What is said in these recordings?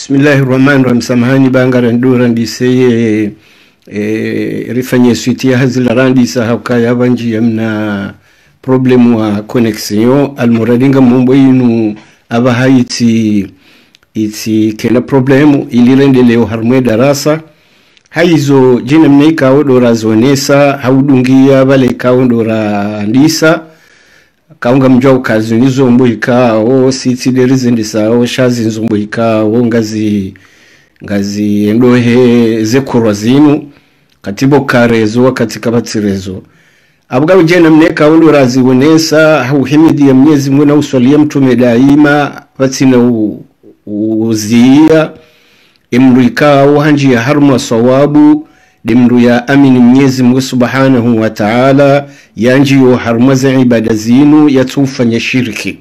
Bismillahirrahmanirrahim. Samahani bangara ndura ndiseye rifanye suite ya hazila randisa hawkaya banji yamna problem wa connexion almuradinga mumbo inu abaha iti kena problemu ilirende leo harmwe darasa haizo jina mneika odora zonesa haudungia vale kaondora ndisa kaunga mjau kazi nizo mbuhika o siti derize ndisa o shazi nizo mbuhika o ngazi endohe zekurwa zinu katibo karezo katika batirezo abuga ujena mneka undo razi wonesa hauhimidi ya mnyezi mwena uswalia mtume daima batina uzia imruika uhanji ya harma sawabu dimru ya amini mnyezi mwe subhanahu wa ta'ala yanji yu harmaza ibada zinu yatufanya shirki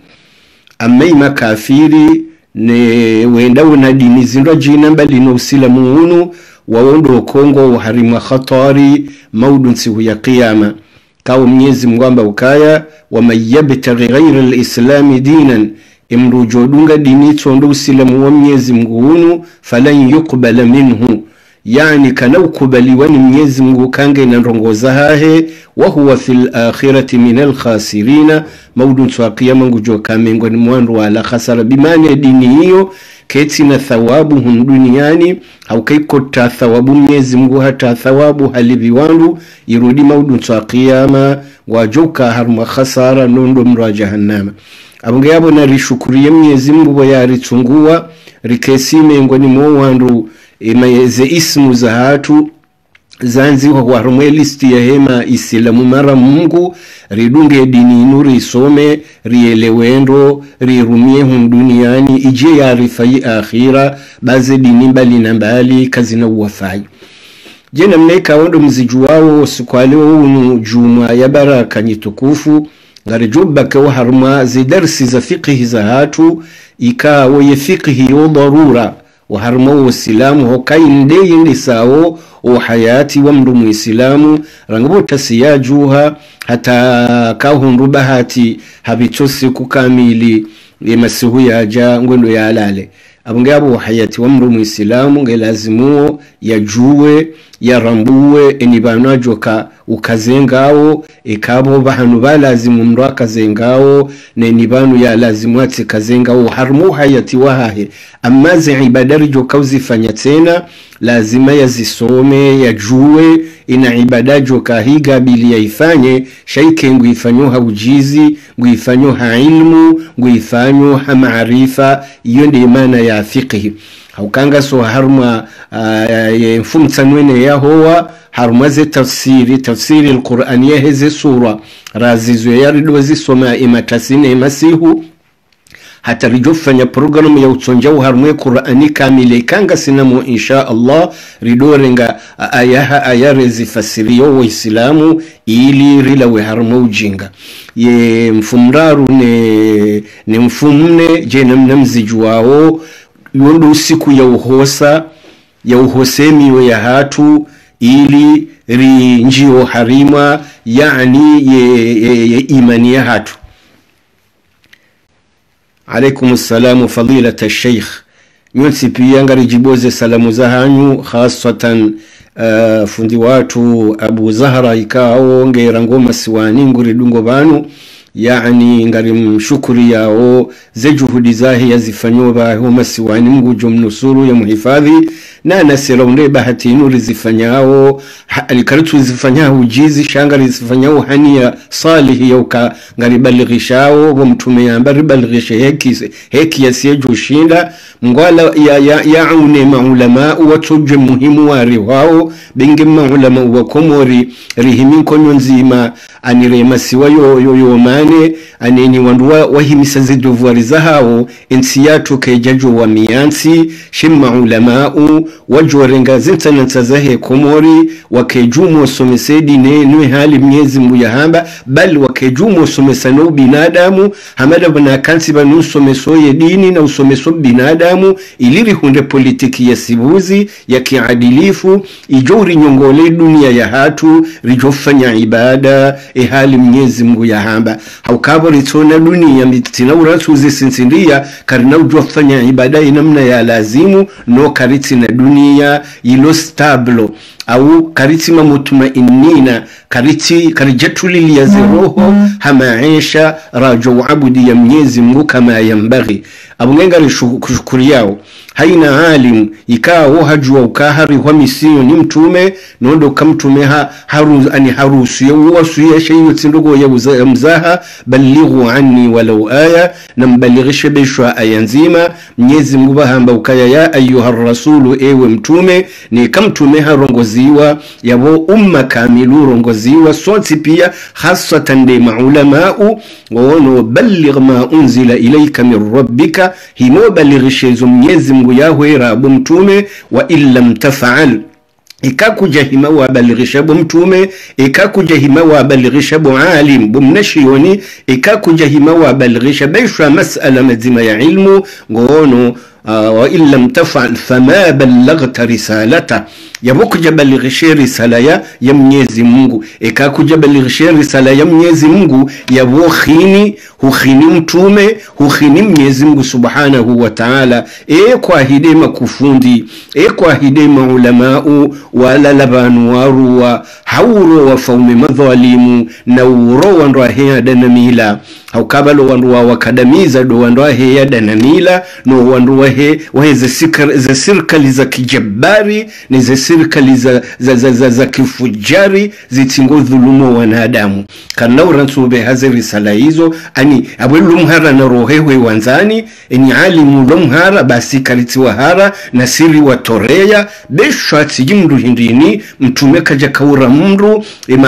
amaima kafiri ne wenda wana dini zindu jina mbali na usila muunu waondo kongo uharima khatari maudunsi huya qiyama kawo mnyezi mwamba ukaya wama yabtaghi ghayra al-islami dinan imrujodunga dini tondo usila muwa mnyezi mguunu falan yuqbala minhu yani kana ukubaliwani mnyezi mgu kange na rongoza hahe wa huwa fil akhirati minal khasirina maudunsi wa qiyama ngujo kamengo ni mwandu wala khasara bimani dini hiyo keti na thawabu duniani au kaikota thawabu mnyezi mgu hata thawabu halibi wandu irudi maudu qiyama wajoka harma khasara nondo mra jahannama abunge yabo na rishukuriye mnyezi mgu yaritungua rikesime ngoni mo wandu imayeze ismu za hatu zanzi wa harumwe listi ya hema isilamu mara mungu ridunge dini nuri isome rielewendo rirumie duniani ije ya rifai akhira baze dini mbali na mbali kazi na uwafai jena mneka wando mzijuwao sikwaleo unu juma ya baraka nyitukufu ngarijubaka wa haruma zidarsi za fiqhi za hatu ikawa ye fiqhi yo darura wa haruma wa silamu hokai ndeye ndisao wa hayati wa mrumu isilamu rangabota siyajuha hata kahundu bahati habitosi kukamili yemasihu yaja ngwendo ya alale abunge abo wa hayati wa mrumu isilamu ngelazimuo yajuwe yarambuwe enibanajoka ukazengao ikabo bahanu balazimu mru akazengao na enibanu ya lazimu ati kazengao harmu hayati wahahe amazi ibadari joka uzifanya tena lazima yazisome yajuwe ina ibada joka higa bili ya ifanye shaike nguifanyoha ujizi nguifanyoha ilmu nguifanyoha maarifa iyo ndi imana ya fiqhi haukanga so harma mfumtsanwene ya hoa harumaze tafsiri al-Qur'aniya heze sura razizo yarido zisoma imatasine masihu hata rijofanya programu ya utonjao harumwe Qur'ani kamile kanga sinamo insha Allah ridorenga ayare zifasiriyo wa islamu ili rilawe harumu ujinga ye mfumraru ne mfumne jena mnamzijuwao yondo usiku ya uhosemi we ya hatu ili rinjio harima yani ye imani ya hatu alaikumusalamu fadilata sheikh nyonsi pia ngarijiboze salamu za hanyu khasatan fundi watu Abu Zahra ikao ngera ngoma siwani nguridungo banu yani ngari mshukuri yao ze juhudi zahi yazifanyoba homa siwani ngujo mnusuru ya muhifadhi na nasiraunde bahati nuri zifanyao alikaritu zifanyao ujizi shangari zifanyao hania salihi yauka ngari baligishao wa mtume yambari baligishe heki yasiyeju shinda mngwala yaune maulama watuje muhimu wari wao bingi maulama wakomori rihimin konyo nzima anirema siwa yo mane aneni wanduwa wahimisa zidovuari za hao ensiyatu kejajo wa miyansi shimma ulamau wajorenga zintanansa zahe komori wakejumu somesedi nwe hali mnyezi Mungu ya hamba bali wakejumu somesano binadamu hamada bana kansi banu somesoye dini na usomeso binadamu iliri hunde politiki ya sibuzi ya kiadilifu ijori nyongole dunia ya hatu rijofanya ibada hali mnyezi Mungu ya hamba haukabo ritona dunia mitina uratuzi sinsindia karina ujofanya ibada inamna ya lazimu no kariti na dunia ilo stablo au kariti mutmainina karijatuli ya ziroho hamaisha rajo abudi ya mnyezi Mungu kama yambaghi abungenga kushukuri yao haina alim ikawa hajua ukahari wa misiyo ni mtume nondo kamtume harusu ya uwasu ya shayu tsindogo ya mzaha balighu anni walau aya na mbalighishe beshwa aya nzima mnyezi Mungu bahamba ukaya ya ayuha rasulu ewe mtume ni kamtume harongoziwa yabo umma kamilu rongoziwa sonti pia hasatan de maulamau wono baligh ma unzila ilayka min rabbika himo balighishe zo mnyezi Mungu yahwe rabu mtume wa illam tafa'al ikakuja hima wa balighisha mtume ikakuja hima wa balighisha alim bumnashiyoni ikakuja hima wa balighisha baisha mas'ala mazima ya ilmu ngono wa illam taf'al fama ballaghta risalata yabukuja balighisha risala ya mnyezi Mungu ikakuja balighisha risala ya mnyezi Mungu hukhini mtume hukhini mnyezi Mungu subhanahu wa ta'ala kwa hidema kufundi kwa hidema ulamau wala labanu waruwa hauro wa faume madhalimu na uro wandoa hea danamila haukabalo wandoa wakadamiza do wandoa hea danamila no wandoa he ze sirkali za kijabari ni ze sirkali za kifujari zitingo dhulumu wanadamu kana urantsube haze risala hizo ani abulumhara na rohewe wanzani ni alimu lumhara basi kariti wahara na siri wa toreya beshwati jimdu hindini mtume kaja kaura mru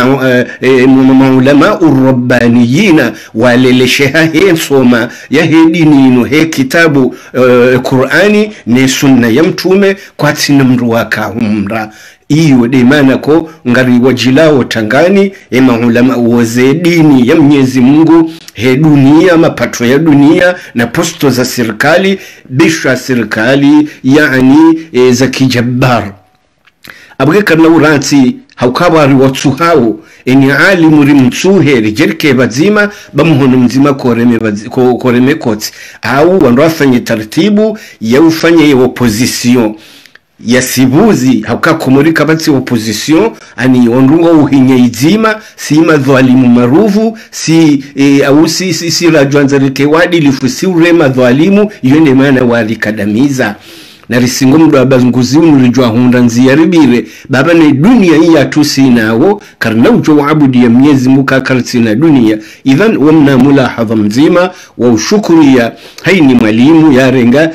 maulama urabbaniyina walelesheha soma ya hedininu he kitabu Qur'ani ni sunna ya mtume kwa tina mru waka umra iyo de maana ko ngari wajilao tangani maulama uoze dini ya mnyezi Mungu he dunia mapato ya dunia na posto za serikali bishwa serikali yani za kijabbar abweka na uranti haukabari watu hao eni alimu rimtsuhe rijerke bazima bamuhono mzima koreme koti au wandwafanye taratibu ya ufanye opposition ya sibuzi haukakumurika bati opposition ani ondungo uhinye izima si madhalimu maruvu si au si rajwanzarike wadilifu si urema dhalimu yone maana walikadamiza na risingo mdu abazunguzi unulijua hunda nziyaribire baba ni dunia iya tusi nawo karna ujo waabudi ya mnyezi muka karti na dunia idhan wamna mulahadha mzima wa ushukuria haini mwalimu ya renga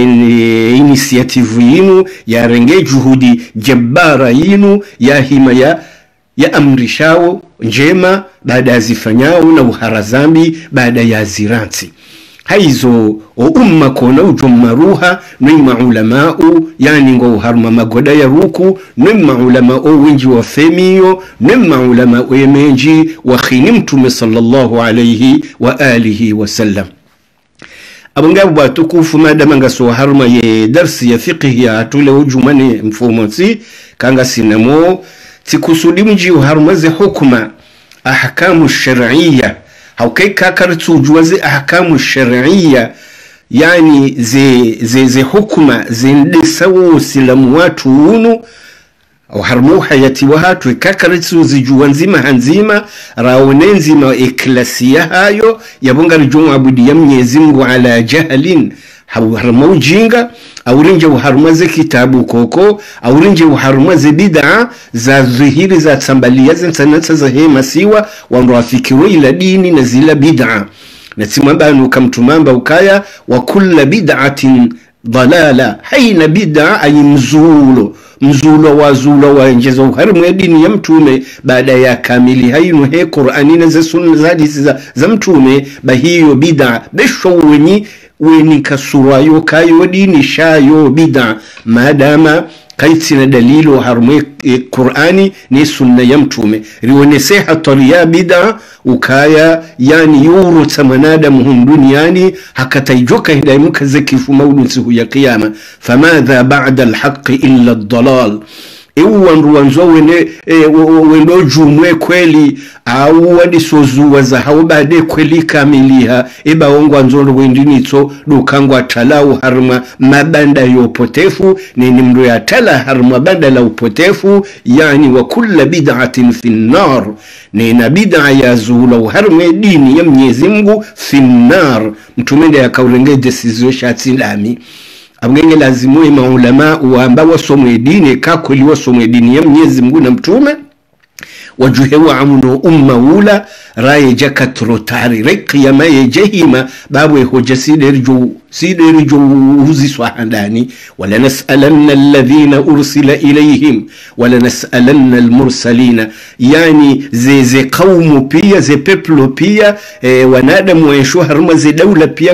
inisiativu yinu ya renge juhudi jabara yinu ya hima ya amrishao njema baada ya zifanyao na uharazambi baada ya ziranti haizo umma kona ujumaruha nima ulamau yani ngo harma magoda ya ruku nima ulamau winji wa femiyo nima ulamau yemenji wa khini mtume sallallahu alayhi wa alihi wa sallam abungabu batukufu madama ngaso harma ye darsi ya fiqh ya tule ujumani mfumonsi kanga sinamo tikusudi mji harma ze hukuma ahkamu shar'iyya au kai kakartu juwazi ahkamu shar'iyya yani ze hukuma zindesawo silamu watu unu au harmu hayati wahatu kakartu zijuwanzima hanzima raonenzima iklasia hayo yabunga rijumu abudi ya mnyezi Mungu ala jahalin harmu ujinga aurinje uharumaze kitabu koko aurinje uharumaze bid'a za zuhiri za tambalia zinsanata za hema siwa wando wafikiru ila dini na zila bid'a na timambanu kamtumamba ukaya wa kulla bid'atin dalala haina bid'a ay mzulo wa njeza uharumu ya dini ya mtume baada ya kamili hainu he Qur'ani na za sunna za hadithi za mtume bahiyo bid'a besho weni kasurayo kayo dini shayo bid'a madama kaiti na dalilo harumwe Qur'ani ni sunna ya mtume rionese hatari ya bid'a ukaya yani yuru tamanada muhum duniani hakataijoka hidaimuka zekifu maudunsihu ya qiyama famadha ba'da alhaqi illa ad-dalal wanzo wendo jumwe kweli au wadisozuwa za haubade kweli kamiliha ongwa nzondo wendinitso dukangwa talau harma mabanda ya upotefu ni mdo ya tala harma banda la upotefu yani wa kulla bid'atin finnar na bid'a ya zula harma dini ya Mwenyezi Mungu finnar mtumende ya kaulenge desizio shatilami abngenge lazimu maulama waamba wasomwe dini kakweli wasomwe dini ya Mwenyezi Mungu na mtume wajuhewa amuno ula raye jakatrotari rekiyama yejehima babwe hoja siderjo huzi swahandani wala nas'alanna alladhina ursila ilayhim wala nas'alanna almursalina yani ze qaumu pia ze peplo pia wanadamu waisho haruma ze daula pia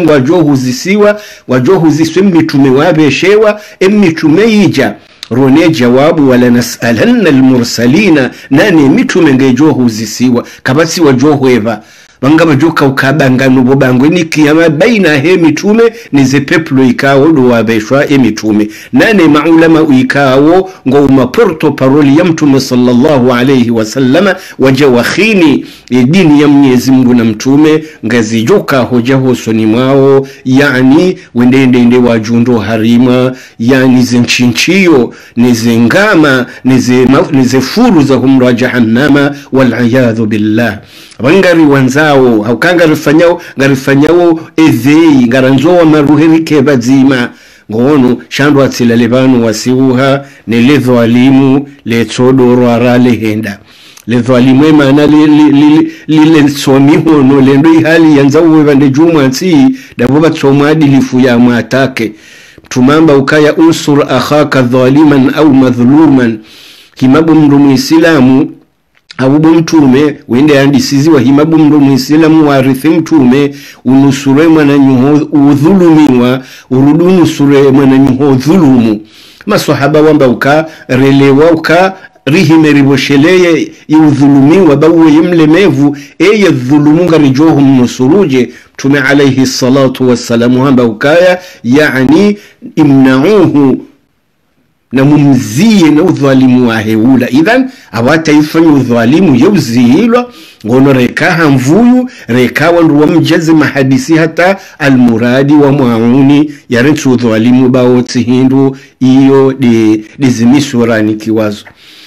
wajohu ziswe mitume wabeshewa mitume yija rone jawabu wala nas'alanna almursalina nani mitume ngejohu zisiwa kabasi wajohu eva bangaba joka ukabangano bobangwe ni kiyama baina he mitume ni ze peplo ikawo do wabeshwa mitume nane maulama ikawo ngo maporto paroli ya mtume sallallahu alayhi wasallama wajawakhini dini ya Mwenyezi Mungu na mtume ngazijoka hoja hosoni mwao yani wendende wajundo harima yani zinchinchio nizengama nizefuru za humra jahannama wal iyadhu billah wangari wanzao haukanga rifanyao ezei ngaranzoa maruherike bazima ngono shandu atsilale banu wasiuha nelezo alimu letsodoro arale henda lezo alimu maana lile somiho no lendo hali yanzawe bande jumwansi dabo batsoma adilifu ya matake tumamba ukaya unsur akhaka dhaliman au madhluman himabu mru muislamu abubu mtume wende andisizi wa himabu mru muislamu warithi mtume unusure mwana nyuho udhulumiwa urudunu sure mwana nyuho dhulumu maswahaba wamba ukarelewa rihimeriboshele yudhulumiwa bawe yimlemevu dhulumu ngarijohu mnusuruje tume alayhi salatu wassalamu hamba ukaya yani imna'uhu na mumziye na udhalimu waheula idhan awata yifanya udhalimu yuzihilwa ngono rekaha mvuyu rekawa nduwa mjazi mahadisi hata almuradi wa muauni yarentu udhalimu baoti hindu iyo dizimisurani kiwazo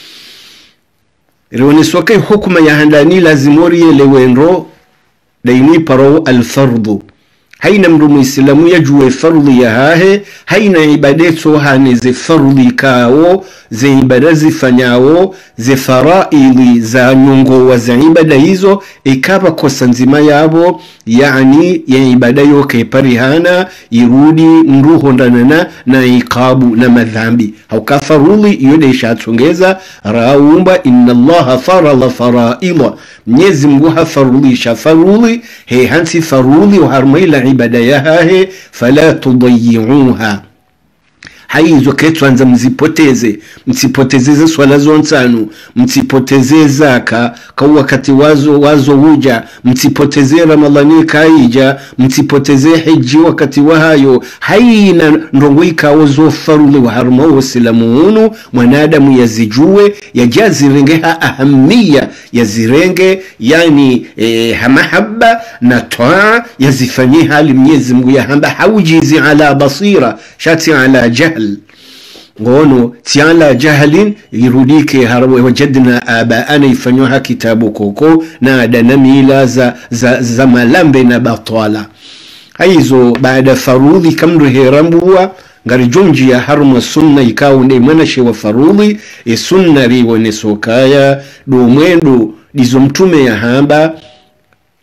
ironi soke hukuma ya handani lazimori yelewendro daini paro alfardu haina mru muislamu yajue fardhi ya hahe haina ibadeto hane ze fardhi kao ze ibada zifanyao ze faraidhi za nyongo wa za ibada hizo ikaba kosa nzima yabo yani ya ibada yoke parihana irudi mruho ndanana na iqabu na madhambi hauka farudhi yode ishatongeza raumba inna allaha farala faraidha Mwenyezi Mungu hafarudhisha farudhi hansi farudhi wa harmaila ibada yahahe fala tudayi'uha haizo ketwanza msipoteze swala zonsanu msipoteze zaka kwa wakati wazo huja msipoteze ramadhani kaija msipoteze hiji wakati wahayo haina ndongo ikaozo farudhi wa harma wasilamuunu mwanadamu yazijue yajazirengeha ahamia yazirenge yani hamahaba na toa yazifanyie hali Mwenyezi Mungu ya hamba haujizi ala basira shati ala jahl ngono tiala jahalin irudike harwe wajadna abaana ifanywa kitabu koko na danamila za malambe na batwala haizo baada farudhi kamru herambuwa ngarijonji ya harma sunna ikawu ne mwanashe wa farudhi sunna riwone sokaya do mwendo dizo mtume ya hamba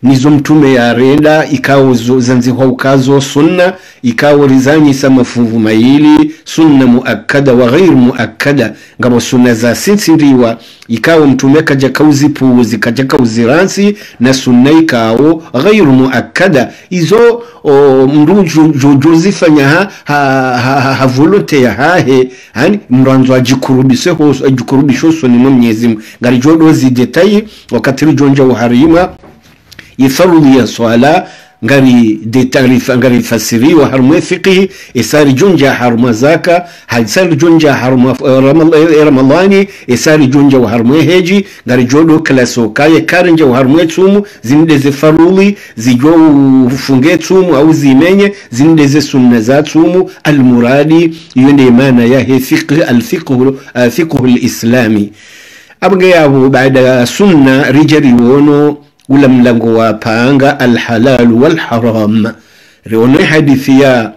nizo mtume ya renda ikawo zanziho ukazo sunna ikawo rizanyi mafungu maili sunna muakkada wa ghair muakkada ngabo sunna za sinsiriwa ikawo mtume kaja kauzipuuzi kaja kauziransi na sunna ikawo ghair muakkada izo mruju jozifanya ha volonte hahe hani mranzo ajikurubisho soni Mwenyezi ngari jodo zi detail wakati jonja uharima ifarudhi ya swala ngari detarifa ngari fasiri wa harmu fiqhi isari junja harmu zaka isari junja harmu ramadhani isari junja wa harmu heji ngari jodo klaso kaye karenja wa harmu tsumu zinde ze farudhi zijo funge tsumu au zimenye zinde ze sunna za tsumu almuradi yende maana ya fiqh fiqh alislami abge yabo baada sunna rijali wono ula mlango wa panga alhalal wal haram riwani hadithi ya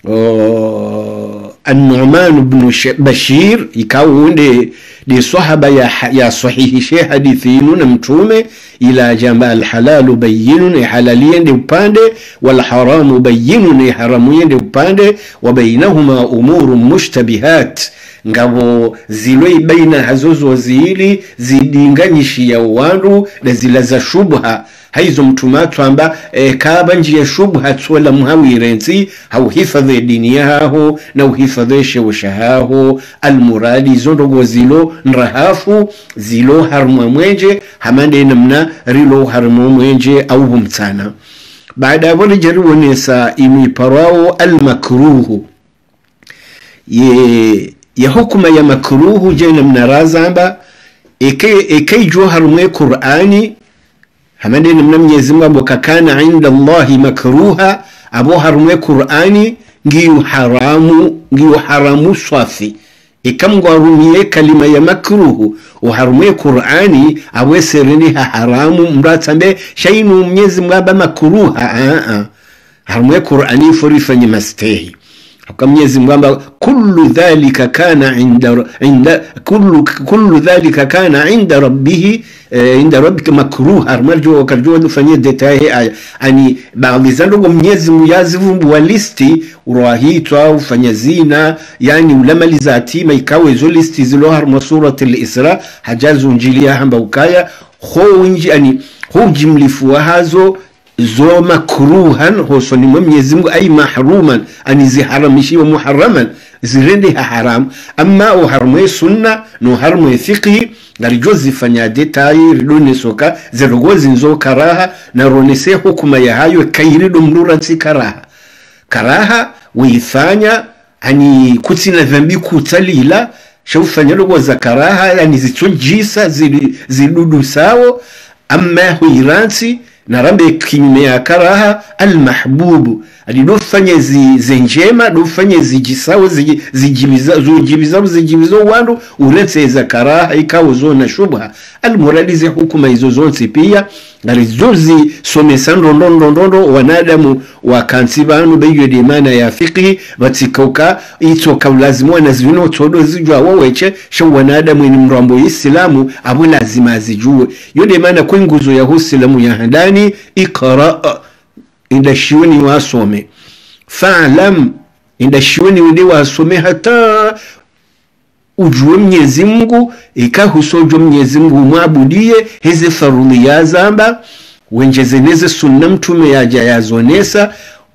an-Nu'man ibn Bashir ikawunde di sahaba ya sahihi hadithi na mtume ila jamba alhalal bayyinun halaliyen upande wal haram bayyinun haramuyen upande wa bainahuma umurun mushtabihat ngabo ziloi baina hazozo zili zidinganyishia wandu na zilaza shubha haizo mtumatu amba kaba njia shubha tuwala muhawirenzi hauhifadhe dini yaho na uhifadheshe washahaho almuradi zondogo zilo nrahafu zilo harmu mwenje hamande namna rilo harmu mwenje au humtana baada wale jaribu nesa imiparao almakruhu ya hukuma ya makruhu jena mnarazamba eke jo harumwe Qur'ani hamande namna Mwenyezi Mungu kakana inda Allahi makruha abo harumwe Qur'ani ngiyo haramu swafi ikamgo harumye kalima ya makruhu uharumwe Qur'ani awesereni haramu mratambe shainu Mwenyezi Mungu makruha harumwe Qur'ani forifanye mastehi Mwenyezi Mungu kullu dhalika kana inda rabbih inda rabbika makruha armarjo wakarjo dufanye detail aya ani baadhi zandogo Mwenyezi Mungu yazivumbu wa listi urahitwa ufanya zina yani ulamaliza atima ikawe zo listi zilo harma surati al-Isra hajazu injilia hamba ukaya ho jimlifu hazo zo makruhan hosoni Mwenyezi Mungu ay mahruman ani ziharamishi wa muharraman zirende haram amma uharmu sunna no harmu fiqhi ngarijozi fanya detail ridone soka zerogozi nzo karaha na ronese hukuma ya hayo kairido mlura karaha uifanya ani kutina dhambi kutalila shufanya logo za karaha yani zichojisa zidudu sawo amma huiransi na rambe kinyume ya karaha almahbubu alidofanye zenjema dofanye zijisawo zijibizawo wandu uretse za karaha ikawo zona shubha almuradize hukuma hizo zonsi pia ngalizozi somesando ndondo wanadamu wakansibanu beyo de mana ya fiqhi batikauka itoka lazima na zino todo zijwa waweche sho wanadamu ni mrambo islamu abu lazima azijue yode maana kwa nguzo ya uislamu ya handani ikra inda shioni wasome fa'lam inda shioni wende wasome hata ujue Mwenyezi Mungu ikahusojo Mwenyezi Mungu muabudie hizi farudhi ya zamba wenjezeneze sunna mtume yaja yazonesa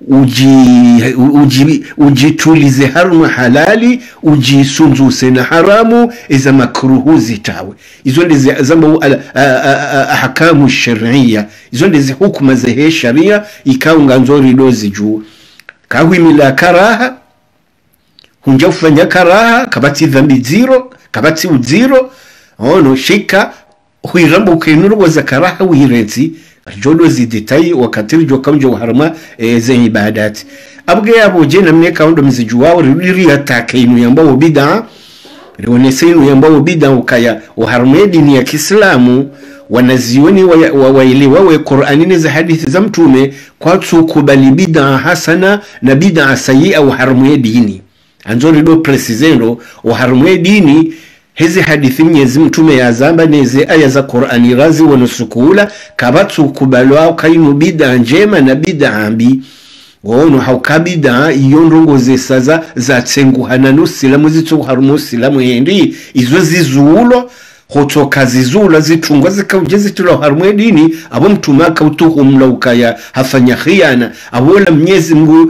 ujitulize harumu halali ujisunzuse na haramu iza makruhu zitawe izo ndizi zamba ahkamu shar'iyya izo ndizi hukuma za sharia ikaunga nzori dozi juu kahwimila karaha hunja ufanya karaha kabati dhambi zero kabati uziro ono shika huirambo ukainuru za karaha uhirenzi jodo zi detail wakati jo kamjo harama ze ibadati abge yabo je namne kaundo mzijuwao riri atake inu yambao bid'a rionese inu yambao bid'a ukaya uharame dini ya Kiislamu wanazioni waelewa Qur'anini za hadithi za mtume kwa tukubali bid'a hasana na bid'a sayyi'a uharame dini anzoni do precisendo uharame dini hizi hadithi Mwenyezi Mtume ya zamba neze aya za Qur'ani razi wanusukula kabatu kubalwa kainu bid'a njema na bid'a mbi wono haukabida iyo ndongo zesaza za tsenguhana nusilamu zitu harumu silamu yendi izo zizulo hotoka zizula zitungwa zikaujezi tulo harumu dini abo mtumaka utuhumla ukaya hafanya khiyana abola Mwenyezi Mungu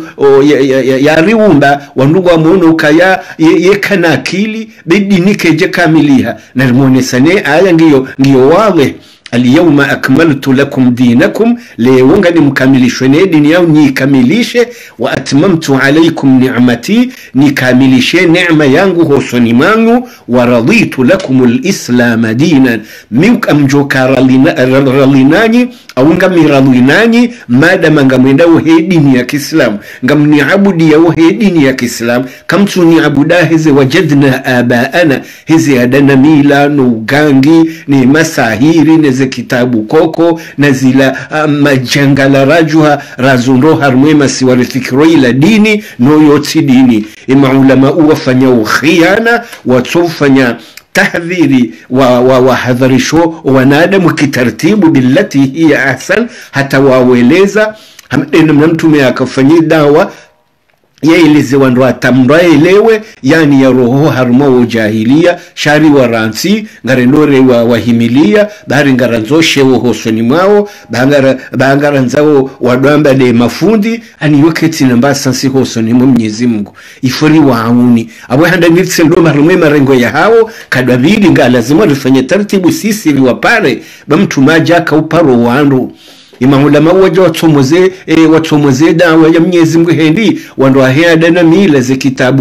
ya riumba wandugu wa muono ukaya yekana akili bidini keje kamiliha na muonesane aya ngiyo wawe Al-yawma akmaltu lakum dinakum lewonga ni mkamilishwe ne dini yao ni kamilishe wa atmamtu alaykum ni'mati ni kamilishe neema yangu hosoni mangu wa raditu lakum al-islam dinan mjokara ralinani au ngamiradinani madama ngamwenda he dini ya Kiislamu ngamni abudi ya he dini ya Kiislamu kamtu ni abuda hizi wajadna abaana hizi adana mila no gangi ni masahiri neze kitabu koko na zila majangala rajuha razundo harmwema siwarifikiro ila dini no yoti dini ima ulama uwafanya ukhiana watofanya tahdhiri wa hadharisho wanadamu kitartibu billati hiya ahsan hata waweleza hamdena mtume akafanyia dawa yaeleze wandu atamraelewe yani ya roho haruma wa jahiliya shari wa ransi ngarendore wa himilia bahari ngaranzoshe wa hosoni mwao bahangara nzao wadwamba de mafundi ani yoketi namba sansi hosoni mwa Mwenyezi Mungu ifuri wa hauni abo handa nitse ndo marume marengo ya hao kadabili nga lazima rifanye taratibu sisi liwapare bamtu maja kauparo wandu imamulama waje watomoze dawa ya Mwenyezi Mungu hendi wando aheda na mila ze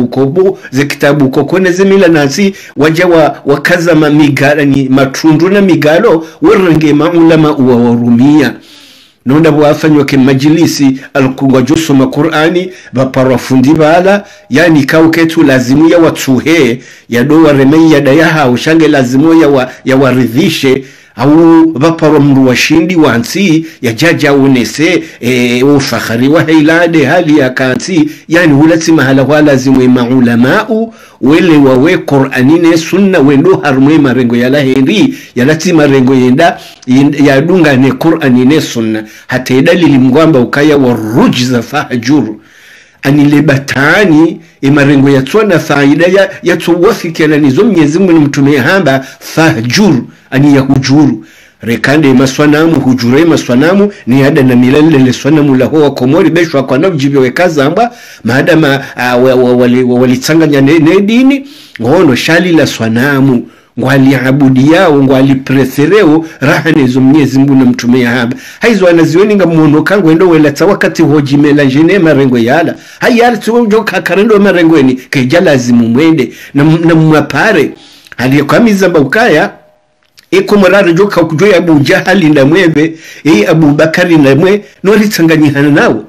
kitabu koko neze mila nasi waje wakaza mamigala ni matundu na migalo warange maulama uwarumia nonda bwafanywa ke majlisi alkungwa jusoma Qur'ani baparafundi bala yani kauketu lazimu ya watuhe ya do waremei ya dayaha ushange lazimu ya waridhishe au vaparo mru washindi wansi ya jaja unese ufakhari wa hilade hali ya kansi yani hulati mahala wala zimwe maulamau wele wawe Qur'anine sunna wendo harumwe marengo ya lahendi ya lati marengo yenda ya dunga ne Qur'anine sunna hata idalili mgwamba ukaya wa rujza fahjuru anilebatani marengo ya tuana faida ya tuwafiki na nizo Mwenyezi Mungu mtume hamba fahjuru ani ya hujuru rekande maswanamu hujure maswanamu ni ada na milele swanamu la hoa komori beshwa kwa navjibyo wekazamba maadama walitanganya ne dini ngono shali la swanamu ngwali abudi yao ngwali prefereo rahanezo Mwenyezi Mungu na mtume haba haizo anazioni ngamuono kangu endo welata wakati hoji melangene marengo yala hayali tuonjo kakarendo marengo ni kejalazimu mwende na mwapare aliyekamiza mbukaya eko marari joka kujoya Abu Jahali ndamwebe Abu Bakari ndamwe nori tsanganyihana nawo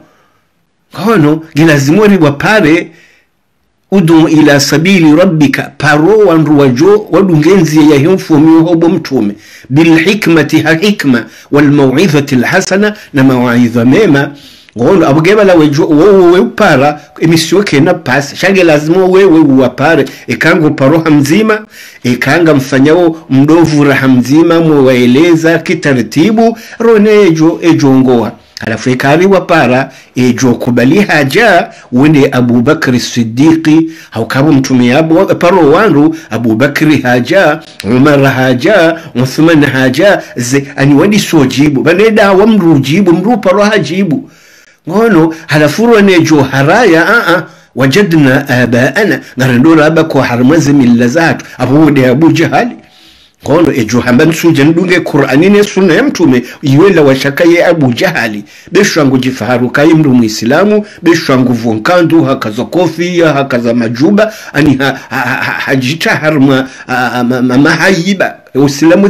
hono gilazimori wapare udu ila sabili rabbika paro wandu wajo wadungenzi ya himfumi hobo mtume bil hikmati hikma wal mau'izati al hasana na mawaidha mema ngono abugeba la wewe upara emisyoke na pass shange lazima wewe uwapare ekango paro hamzima ekanga mfanyao mdovu rahamzima mwaeleza kitaratibu ronejo ejongoa alafu ekari wapara ejo kubali haja wende Abu Bakr Siddiqi haukabu mtume abo paro wandu Abu Bakr haja Umar haja Uthman haja ani wandi sojibu baneda wa mrujibu mru paro hajibu ngono halafuru nejo haraya wajadna abaana ngarandora abako harmazi millazatu Abu Jahali ngono ejo hamba nsuja ndunge Qur'anine sunna ya mtume iwela washakaye Abu Jahali beshwangu jifaharu kai mru muislamu beshwangu vonkandu hakaza kofia hakaza majuba ani hajita harma mahayiba uislamu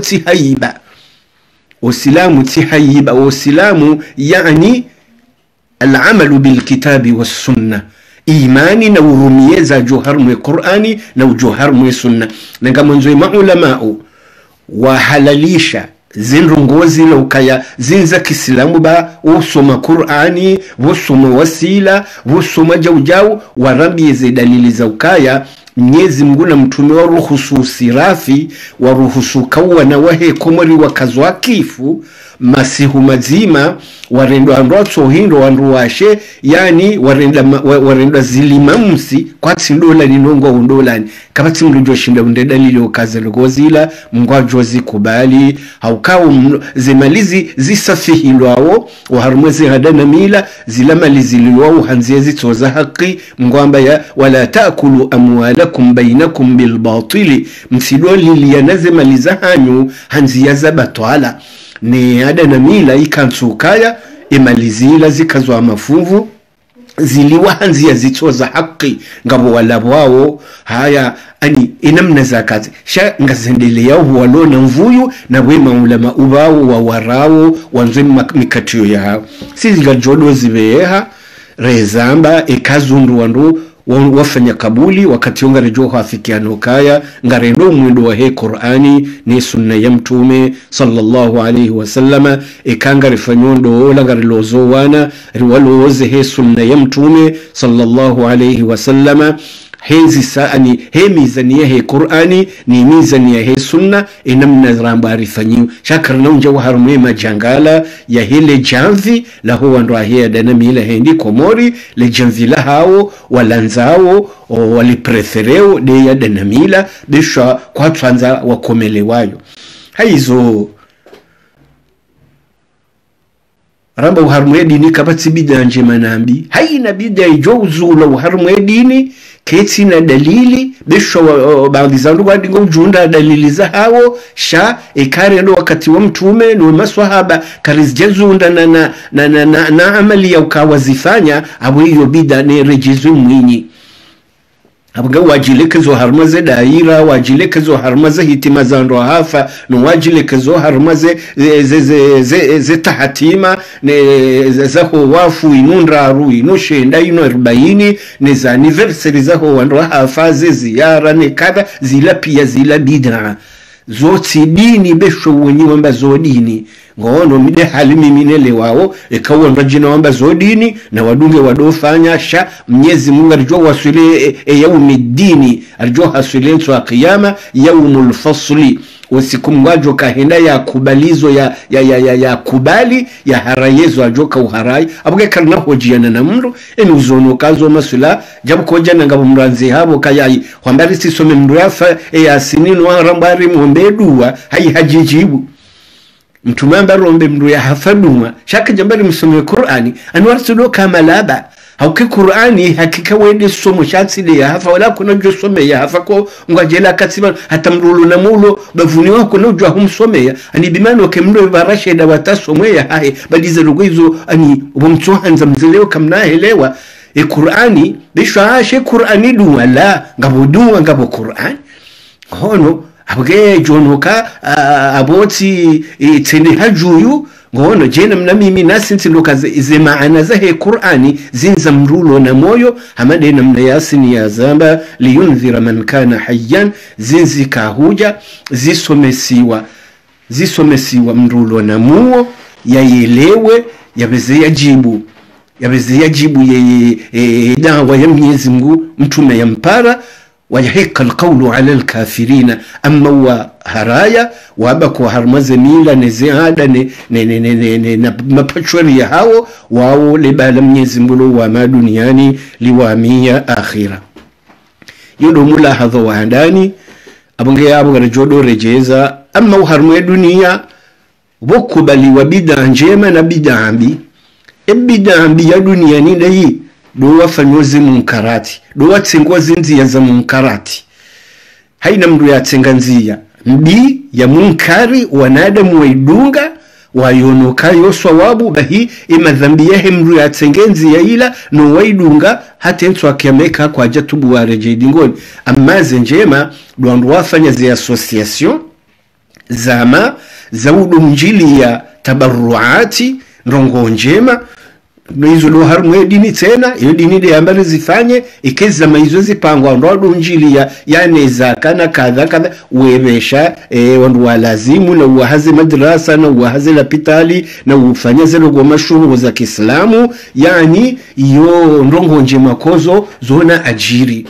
ti hayiba uislamu yani العمل بالكتاب والسنة إيماني نورمية za جوهر مي قرآني نو جوهر مي سنة نغمانزوي معلماء وحلاليشا zinrongozi lokaya zinza kisilamu ba usoma Qur'ani usoma wasila usoma jaujau warabi ze dalili za ukaya Mwenyezi Mungu na mtume wa ruhusu sirafi wa ruhusu kawa na wahe komori wakazwa kifu masihu mazima warendo andotso hindo wanduwashe yani warenda zilimamsi kwa tsindola linongo undolani kabati mlujo shinda undeda lilo kaze lugozila mngwajo zikubali haukao zemalizi zisafihilwao waharumwezi hadana mila zilamalizi lilwao hanzie zitoza haki mngwamba ya wala taakulu amwalakum bainakum bilbatili msidoli liyanaze maliza hanyu hanzia za batwala ni adana mila ikansukaya imalizila zikazwa mafunvu ziliwa hanzia zitoza haki ngabo wala wao haya ani inamna zakati sha ngazendelea walona mvuyu na wema ulama ubao wa warao wanze mikatio ya sisi gajodo zibeha rezamba ekazundu wandu wafanya kabuli wakati unga rejo hafikiano kaya ngarendo mwendo wa he Qur'ani ni sunna ya mtume sallallahu alayhi wasallama ekanga rifanyondo ola ngarilozo wana riwaloze he sunna ya mtume sallallahu alayhi wasallama henzi saani he mizania he Qur'ani ni mizania he sunna inamna ramba rifanyu shakarna unja wa harume majangala ya hele jamvi la huwa ndo ahia dana mila hendi komori le jamvi la hao walanzao waliprefereo de ya dana mila bisha kwa tuanza wakomelewayo haizo ramba uharume dini kabati bida njema nambi haina bida ijozula uharume dini keti na dalili bisho baadhi zandu wadingo ujunda dalili za hao sha ikari ndo wakati wa mtume na maswahaba karizjezunda na amali ya ukawazifanya abu hiyo bida ni rejizu mwinyi abuga wajilekezo harmaze daira wajilekezo harmaze hitima za ndo hafa no wajilekezo harmaze ze tahatima ne zaho wafu inundra ru inoshenda ino 40 ne za anniversary zaho ndo hafa ziara ne kada zila pia zila bid'a zoti dini besho wenyi wamba zodini ngono mide halimi minele wao ikawa ndajina wamba zodini na wadunge wadofanya sha Mwenyezi Mungu alijua wasile yaumidini alijua hasile wa kiyama yaumul fasli usiku mwajo kahenda ya kubalizo ya kubali ya harayezo ajoka uharai abuge karna hojiana na mru eni uzono kazo masula jabu kojana ngabo mranzi habo kayai kwambari sisome mru yafa ya sininu warambari mwombeduwa hai hajijibu mtumamba rombe mru ya hafaduma shaka jambari msome Qur'ani anwarsudo kama laba hauki Qur'ani hakika wende somo shatsile ya hafa wala kuna jo some ya hafa ko ngajela katsiba hata mrulu na mulo bavuni wako no jo humsome ya ani bimano kemndo barashida watasomwe ya hae badize rugizo ani ubumtsohanza mzeleo kamna helewa Qur'ani bishashe Qur'ani duwala ngabudua ngabo Qur'ani hono abuge jonoka aboti tende hajuyu ngono jena mna mimi nasinti lokaze ize maana za he Qur'ani zinza mrulo na moyo hamade na mna yasini ya zamba liyunzira man kana hayyan zinzi kahuja zisomesiwa mrulo na muo yayelewe yabeze yajibu ye dawa ya Mwenyezi Mungu mtume ya mpara ويحق القول على الكافرين أما وهرايا وابكو هرمز ميلا نزيادة مباشوري هاو واو لبالم يزمبلو وما دنياني لوامية آخرة يدو ملاحظة وهداني أبنغي أبو رجودو رجيزا أما وهرمي دنيا وكبالي وبدا نجيما نبدا عمبي ابدا عمبي يا دنياني لهي do wafanyozi munkarati do watsengwa zinzia za munkarati haina mndu ya tsenganzia mbi ya munkari wanadamu waidunga wayonoka yoswa wabu bahi imadhambi yahe mndu ya tsengenzi ya ila no waidunga hata entu akiameka kwa jatubu wa rejeidingoni amaze njema do wafanya zi association zama za udumjili ya tabarruati ndongo njema hizo lo harumwe dini tena iyo dini de ambale zifanye ikeza maizo zipangwa ndo njili ya neza kana kadha webesha wandu walazimu na uhaze madrasa na uhaze lapitali na ufanya zelo goma shughuli za Kiislamu yani iyo ndongo njema kozo zona ajiri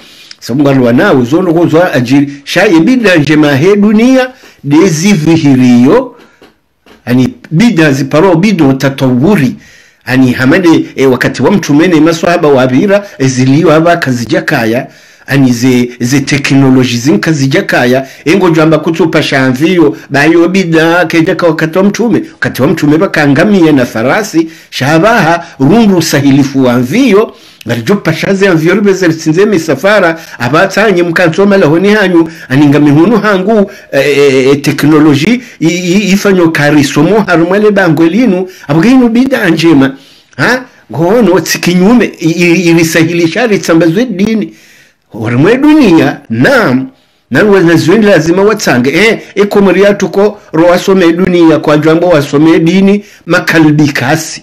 sababu wanao zono kozwa ajiri shaye bida njema he dunia dezi vihirio ani bida ziparo bido tatawuri ani hamade wakati wa mtumene maswahaba wabira eziliwa haba kazijakaya ani ze teknoloji zinka zijakaya engo jamba kutupa shamvio bayo bida kejaka wakati wa mtume bakangamia na farasi shabaha rundu sahilifu wa mvio ngarijo pashaze amvyo ribeze sinze misafara abatanye mkansoma lahoni hanyu aninga mihunu hangu teknoloji ifanyo karisomo harumale bangolinu abwinu bida njema ha ngono tsikinyume irisahilisha ritsambazwe dini warimwe dunia naam nanwezezweni lazima watsange ekomria tuko roasome dunia kwa jambo wasome dini makalbikasi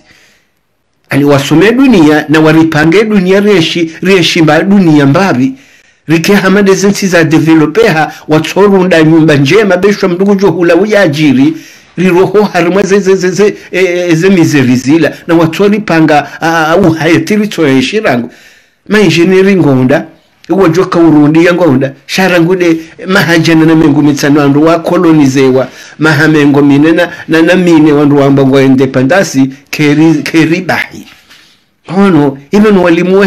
ani wasome dunia na waripange dunia reshi mba dunia mbavi rike hamade zinsi za developeha watsorunda nyumba njema besho mdugu johula uyajiri riroho harimwe ze mizerizila na watsori panga uhayetiri tsoeshirangu ma engineering ngonda uwajoka urundi ya ngonda sharangude mahajana na mengu mitsano andu wa kolonizewa mahamengo minena na mine wandu wamba ngwa independence keribahi hono imenu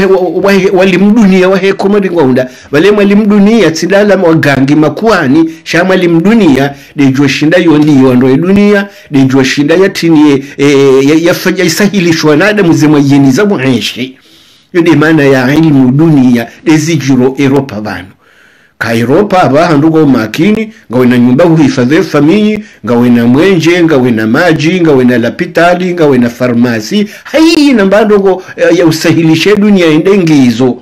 walimu dunia wahe komodi ngonda wale walimu dunia tsilala wagangi makuani sha walimu dunia de joshinda yondi yondo dunia de joshinda yatini yafaja isahilishwa na adamu zemwa yeniza muheshi yode maana ya ilmu dunia dezijiro Europa bano ka Europa abahandugo makini ngawe na nyumba huhifadhi famili ngawe na mwenje ngawe na maji ngawe na lapitali ngawe na farmasi hai na mbandogo ya usahilishe dunia endengizo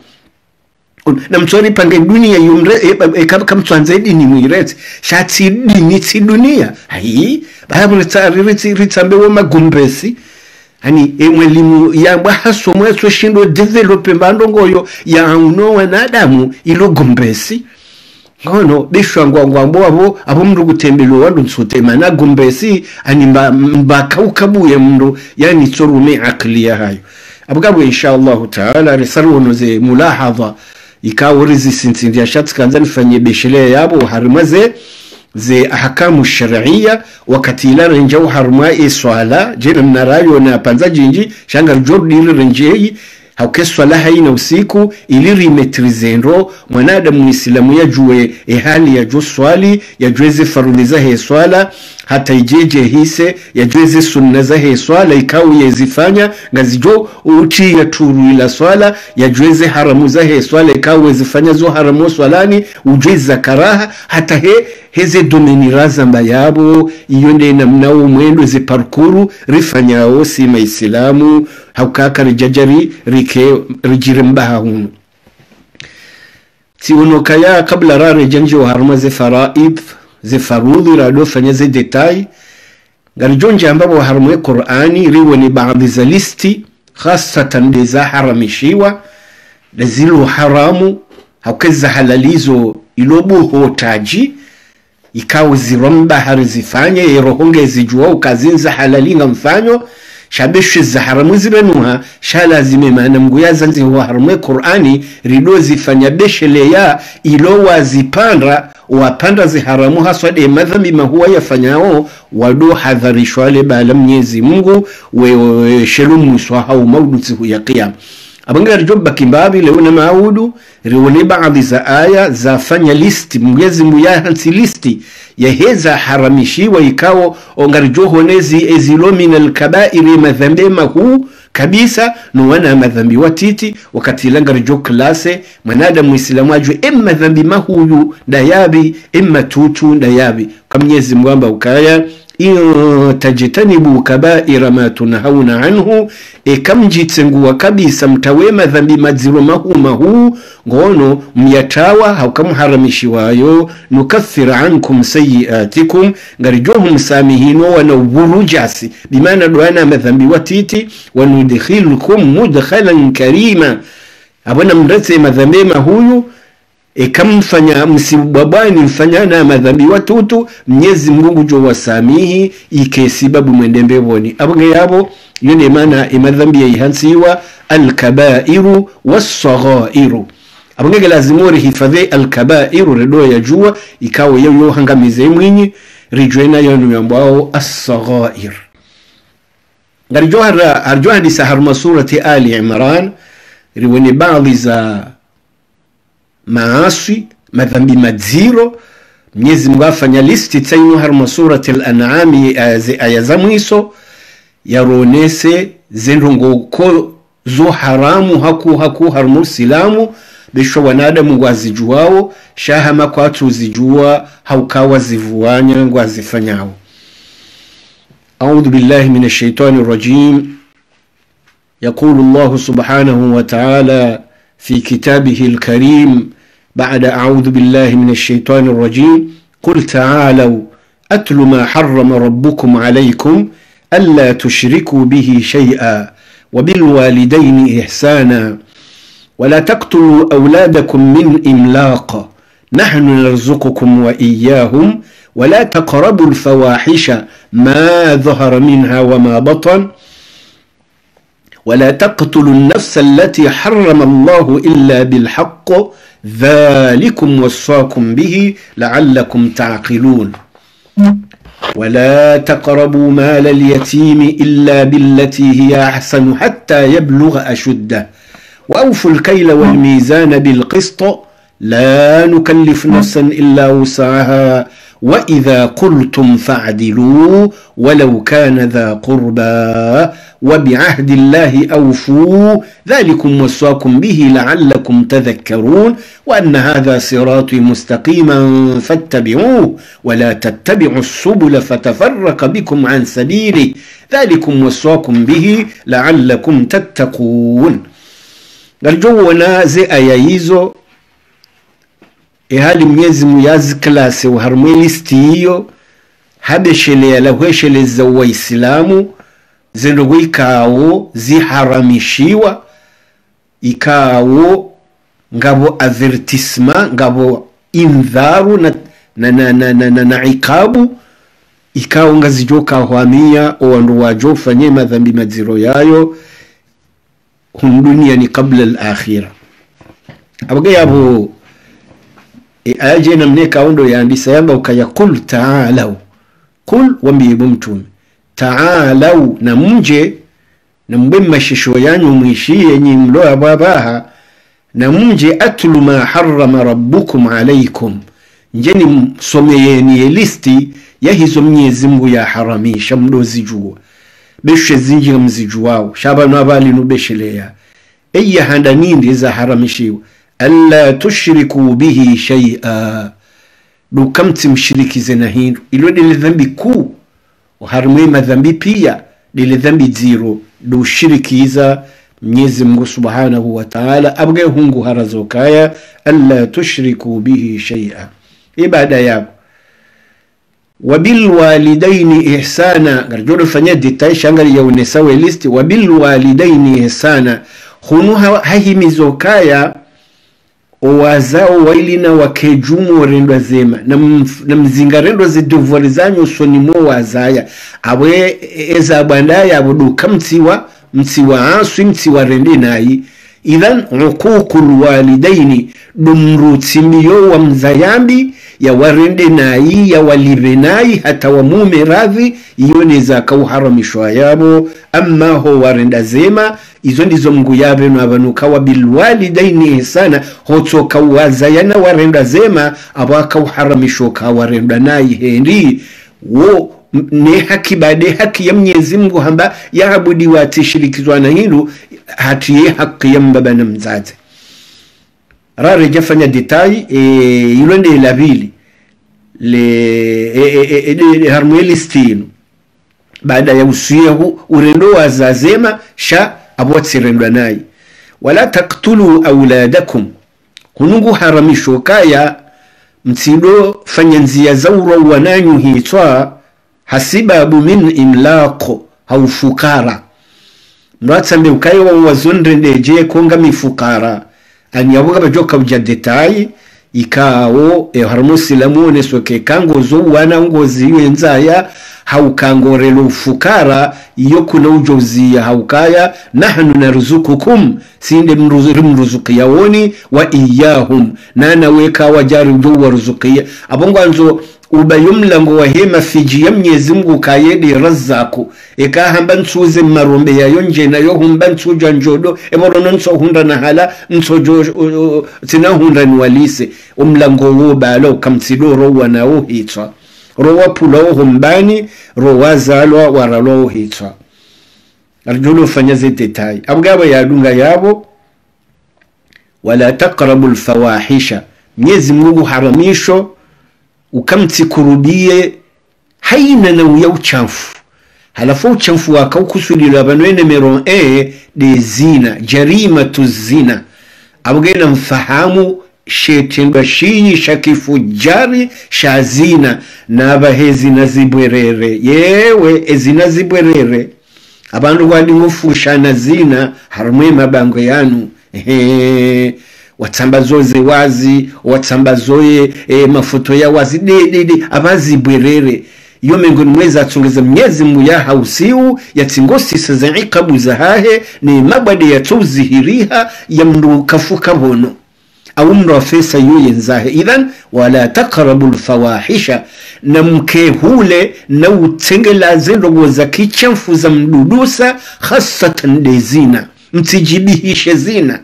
na mtsori pange dunia yumre kama twanzedi ni mwirete shati dini ti dunia hai bahabu ritsambe wa magumbesi ani mwelimu yamba haso mweso shindo develope mbandongoyo ya uno wanadamu ilo gumbesi ngono bishwa ngwangwambo abo mndu gutembelo wandu nsutema na gumbesi ani mbaka ukabuye mndu yani tsorume akli ya hayo abugabo inshallah taala risaruno ze mulahadha ikawurizi sintindia shatkanza nifanye beshele yabo harimaze ze ahkamu shar'iyya wakati ila renjau harma iswala jina mnarayo na panza jinji shanga jordi ile renjei hauke swala haina usiku ili rimetrizendo mwanadamu muislamu yajue hali ya swali yajweze farudhi za swala hata ijeje hise yajweze sunna za swala ikau yezifanya ngazijo uchi ya turu ila swala yajweze haramu za swala ikau yezifanya zo haramu swalani ujweza karaha hata heze domeni razamba yabo iyonde na mnao mwendo ze parkuru rifanyao si maislamu haukaka rijajari rijire mbaha hunu si unokaya kabla rare janji wa haruma ze faraid ze farudhi rado fanya ze detai garijonji ambapo wa haruma Qur'ani riwa ni baadhi za listi khasatan de za haramishiwa de zilu haramu haukeza halalizo ilobu hotaji ikawa ziromba harizifanye irohonge zijua ukazinza halalinga mfanyo shabeshe za haramu zibenuha shalazime maana mguyaza nzi huwa haramu Qur'ani rido zifanya beshele ya ilowa zipanda wapanda zi haramu haswa de madhambi mahuwa yafanyao wado hadharishwa le bala Mwenyezi Mungu we shelumu swaha umauduzi huya qiyam abanga rijoba kimbabi leo na maudu riwoni baadhi za aya za fanya listi Mwenyezi Mungu ya hansi listi ya heza haramishiwa ikao ongarijoho nezi ezilo minal kabairi madhambi mahu kabisa nuwana madhambi watiti wakati langarijo klase mwanadamu muislamu ajue emma dhambi mahuyu dayabi emma tutu dayabi kwa Mwenyezi Mungu ukaya tajitanibu kabaira ma tunhauna anhu kamjitsenguwa kabisa mtawema dhambi madziro mahu ngono myatawa haukamharamishiwayo nukaffira ankum sayiatikum ngarijohum samihino wana burujasi bimana duana madhambi watiti wanudkhilukum mudkhalan karima abona mretse madhambi mahuyu kamfanya msibabani mfanyana madhambi watutu Mwenyezi Mungu jo wasamihi ikesibabu mwendembe boni abonge yabo yone maana madhambi yihansiwa al-kabairu was-saghairu abangege lazimori hifadhi al-kaba'ir redo ya jua ikawa yo hangamize mwinyi rijwena yonu yambao as-saghair ngarjohara arjoha di sahar surati Ali Imran riwani baadhi za maasi madhambi madziro Mwenyezi Mungu afanya listi tsainu har surati al-an'am aya za mwiso yaronese zendongo ko zo haramu haku harmu silamu bisho wanadamu ngwazijuwao shahama kwa tuzijua haukawa zivuanya ngwazifanyao. أعوذ بالله من الشيطان الرجيم. يقول الله سبحانه وتعالى في كتابه الكريم بعد أعوذ بالله من الشيطان الرجيم قل تعالوا أتل ما حرم ربكم عليكم ألا تشركوا به شيئا وبالوالدين إحسانا ولا تقتلوا أولادكم من إملاق نحن نرزقكم وإياهم ولا تقربوا الفواحش ما ظهر منها وما بطن ولا تقتلوا النفس التي حرم الله إلا بالحق ذلكم وصاكم به لعلكم تعقلون ولا تقربوا مال اليتيم إلا بالتي هي أحسن حتى يبلغ أشده وأوفوا الكيل والميزان بالقسط لا نكلف نفسا إلا وسعها وإذا قلتم فاعدلوا ولو كان ذا قربى وبعهد الله أوفوا ذلكم وصاكم به لعلكم تذكرون وأن هذا صراطي مستقيما فاتبعوه ولا تتبعوا السبل فتفرق بكم عن سبيله ذلكم وصاكم به لعلكم تتقون. Garjowona ze aya hizo hali Mwenyezi Mungu yaziklase uharmwe listi hiyo habeshelea lahwesheleza waislamu zendogo ikawo ziharamishiwa ikawo ngabo avertisement ngabo indharu na ikabu ikawo ngazijoka hwamia owandu wajofanye madhambi madziro yayo dunia ni kabla al-akhirah. Abage yabo aje namne kaundo yandisa yamba ukayakul ta'alau kul wambi mtume ta'alau na mje na mbemma shisho yanyu mwishie nyi mloa babaha na mje atlu ma harrama rabbukum alaykum njeni msomeyeni listi ya hizo Mwenyezi Mungu ya haramisha mdozijua beshe zinjira mzijuwao shabanu abali nubeshelea iya handa nindi za haramishiwa alla tushriku bihi shay'a dukamti mshirikize na hindu ilo dile dhambi kuu uharimwe madhambi pia dile dhambi zero do shirikiza Mwenyezi Mungu Subhanahu wa Ta'ala abge hungu harazokaya alla tushriku bihi shay'a ibada yako wabil walidaini ihsana garjodo fanya detail shangali ya unesawe listi wabil walidaini ihsana khunu hahimizokaya owazao wailina wakejumu rendo zema na mzinga rendo ziduvari zanyu sonimo wazaya awe eza bandaya abuduka mtiwa aswi mtiwa rende nayi idhan uququl walidaini dumrutimio wa mzayambi ya warende nayi ya walibe nayi hata wa mume radhi iyoneza kauharamishwa yabo amma ho warenda zema izo ndizo Mungu yabe n'abanuka wa bilwalidaini ihsana hotoka wazayana warenda zema abaka uharamisho ka warenda nayi hendi wo ne haki bade haki ya Mwenyezi Mungu hamba yaabudi watishirikizwa na hindu hati haki ya mbaba na mzazi rare jafanya detail yulende la vili le harmweli stino baada ya usiyehu urendo wazazema sha abwatsi rendo nayi wala taqtulu auladakum kunungu haramisho kaya mtido fanya nzia zaura wananyu hitwa hasibabu min imlaqo au fukara mratsambe ukayo wazondre ndeje konga mifukara anyabuga bajoka buja detail ikao harmusi lamone soke kango zo wana ngozi wenzaya haukangorelo fukara iyo kuna ujozia haukaya nahnu narzukukum sinde mruzuki yaoni wa iyahum nana weka wajari ndo warzukia abongo anzo ubayumlango wa hema fiji ya Mwenyezi Mungu kayedi razzaku eka hamba nsuze marombe ya yonje na yo humba nsuja njodo emorono nso hunda na hala nsojo tina hunda nwalise umlango wo balo kamtsidoro wanao hitwa rowa pulo humbani rowa zalwa waralo hitwa arjulu fanya zetetai abgaba ya dunga yabo wala taqrabu alfawahisha Mwenyezi Mungu haramisho ukamtsikurubie haina na uya uchafu halafu uchafu wakaukusudilo abanwe numero 1 de zina jarima tu zina abugena mfahamu shetenbashinyi shakifujari shazina na abahezi nazibwerere yewe ezina zibwerere abantu wadi ngufusha na zina harumwe mabango yanu watambazoze wazi watambazoye mafoto ya wazi de abazibwerere iyo mengo mweza atungeza Mwenyezi Mungu ya hausiu yatingosi sazaikabu zahahe ni mabade ya tuzihiriha ya mndu kafuka bono au mndu afesa yuye nzahe idhan wala taqrabu alfawahisha na mke hule na utengela zendogo za kichamfu za mdudusa khasatan de zina mtijibihishe zina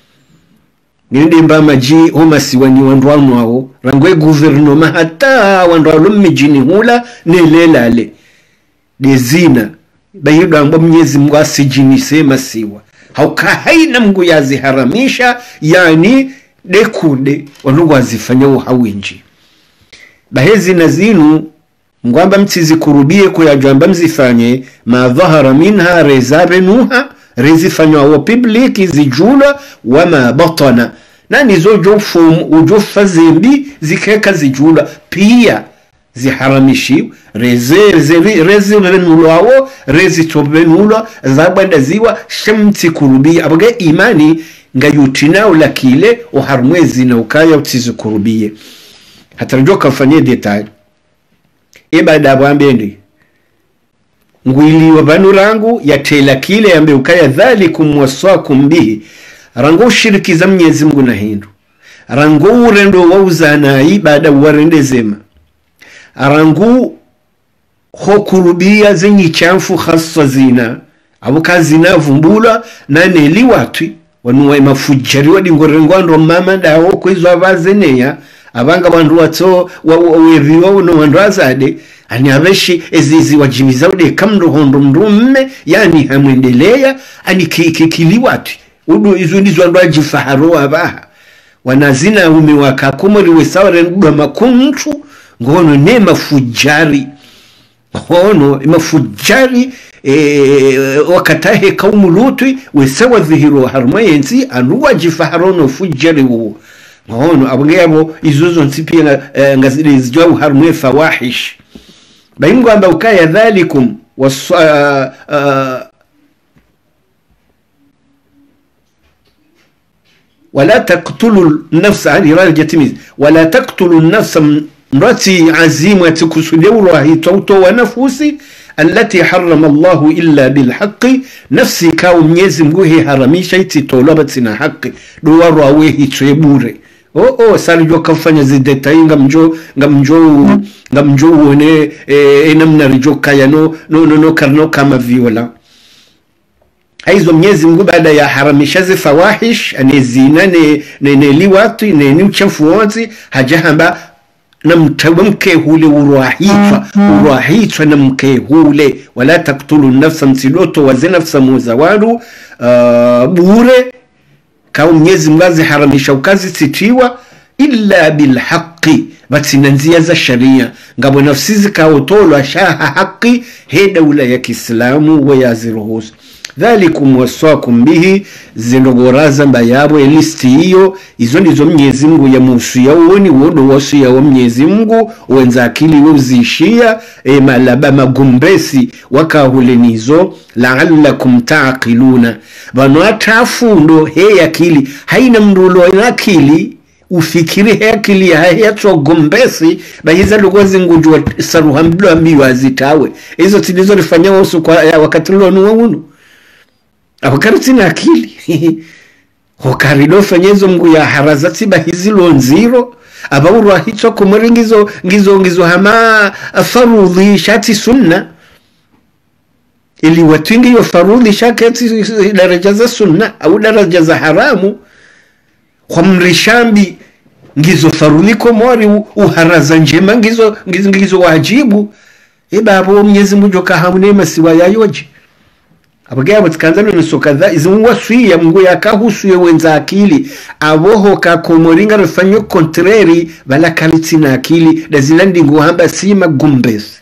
ninde mbama ji omasiwani wandwanu wao rangwe guvernoma hata wandwalo mijini hula nelelale de zina bayido ambo Mwenyezi Mungu asijinise masiwa hauka haina Mungu yaziharamisha yani dekude wanungu wazifanya uhawinji bahezi na zinu ngwamba mtizikurubie kuyajwamba mzifanye ma dhahara minha rezabenuha rezifanywa wa publiki zijula wama batana nani zojo ujofa zembi zikeka zijula pia ziharamishi rezibenulwa rezitobenulwa zabanda ziwa shamti kurubia abaga imani ngayutina ulakile uharumwezi na ukaya utizikurubie hatarajoka mfanye detail ibada wambende ngwili wa banu rangu ya tela kile yambe ukaya dhalikum waswakum bihi rangu ushiriki za Mwenyezi Mungu na hindu rangu urendo wauzana ibada warende zema rangu hokurubia zenyi chamfu khaswa zina abuka zina vumbula na neli watwi wanuwa mafujari wadi ngorengwando mama dawo kwizwa vazeneya abanga bandu watso weviwa uno wandu azade ani abeshi ezizi wajimiza ude kamdo hondo mrumme yani hamwendelea ani kiliwati udu izo ndizo wandu ajifaharo abaha wanazina ume wakakumori wesaware nduwa makunchu ngono ne mafujari ngono mafujari wakatahe kaumu lutwi wesawa dhihiro harmayenzi anuwa jifaharono fujari uo ngono abungebo izuzo nsipia ngazidi zijwa harmwe fawahish bayingo amba ukaya dhalikum ولا تقتلوا النفس عن رجل تميز ولا تقتلوا النفس مرتي عزيمة كسلورها توتو ونفوسي التي حرم الله إلا بالحق نفسي كاو Mwenyezi Mungu haramisha iti tolabati حق duwaru awehi trebure salijo kafanya zideta ngamjo uone namna rijo kaya no karno kama viola aizo Mwenyezi Mungu baada ya haramisha zi fawahish anezina ne liwatu ne uchafu wote hajahamba na mke hule urahitwa na mke hule wala taktulu nafsa msiloto waze nafsa muzawalu bure kao Mwenyezi Mungu haramisha ukazi sitiwa illa bilhaqi batinanzia za sharia ngabo nafsizi kao tolo ashaha haqi heda ula ya Kiislamu wa yaziruhusu dhalikum waswakum bihi zindogoraza mbayabo listi hiyo izo ndizo Mwenyezi Mungu ya musu ya uoni wodo wasu ya wa Mwenyezi Mungu wenza akili uzishia malaba magumbesi wakahulenizo la'allakum ta'qiluna bano atafundo he akili haina mndulo ina akili ufikiri akili ya gombesi bahiza lugozi ngujwa saruhamdlo ambiwa azitawe hizo tilizo rifanya wasu kwa wakati lonu waunu awakari na akili hokarido fanyezo mgu ya harazati bahizi lonziro abauru hicho kumuri ngizo hama farudhi shati sunna ili watwingi yo farudhi shati daraja za sunna au daraja za haramu kwa mrishambi ngizo farudhi komori uharaza njema ngizo wajibu abo Mwenyezi Mungu kahamune masiwa yayoje abagaya batikanzano nisokadha izimu wasuya Mungu yakahusuye wenza akili aboho kakomoringa rufanyo contrary bala kalitina akili dazilandi nguhamba sima gumbes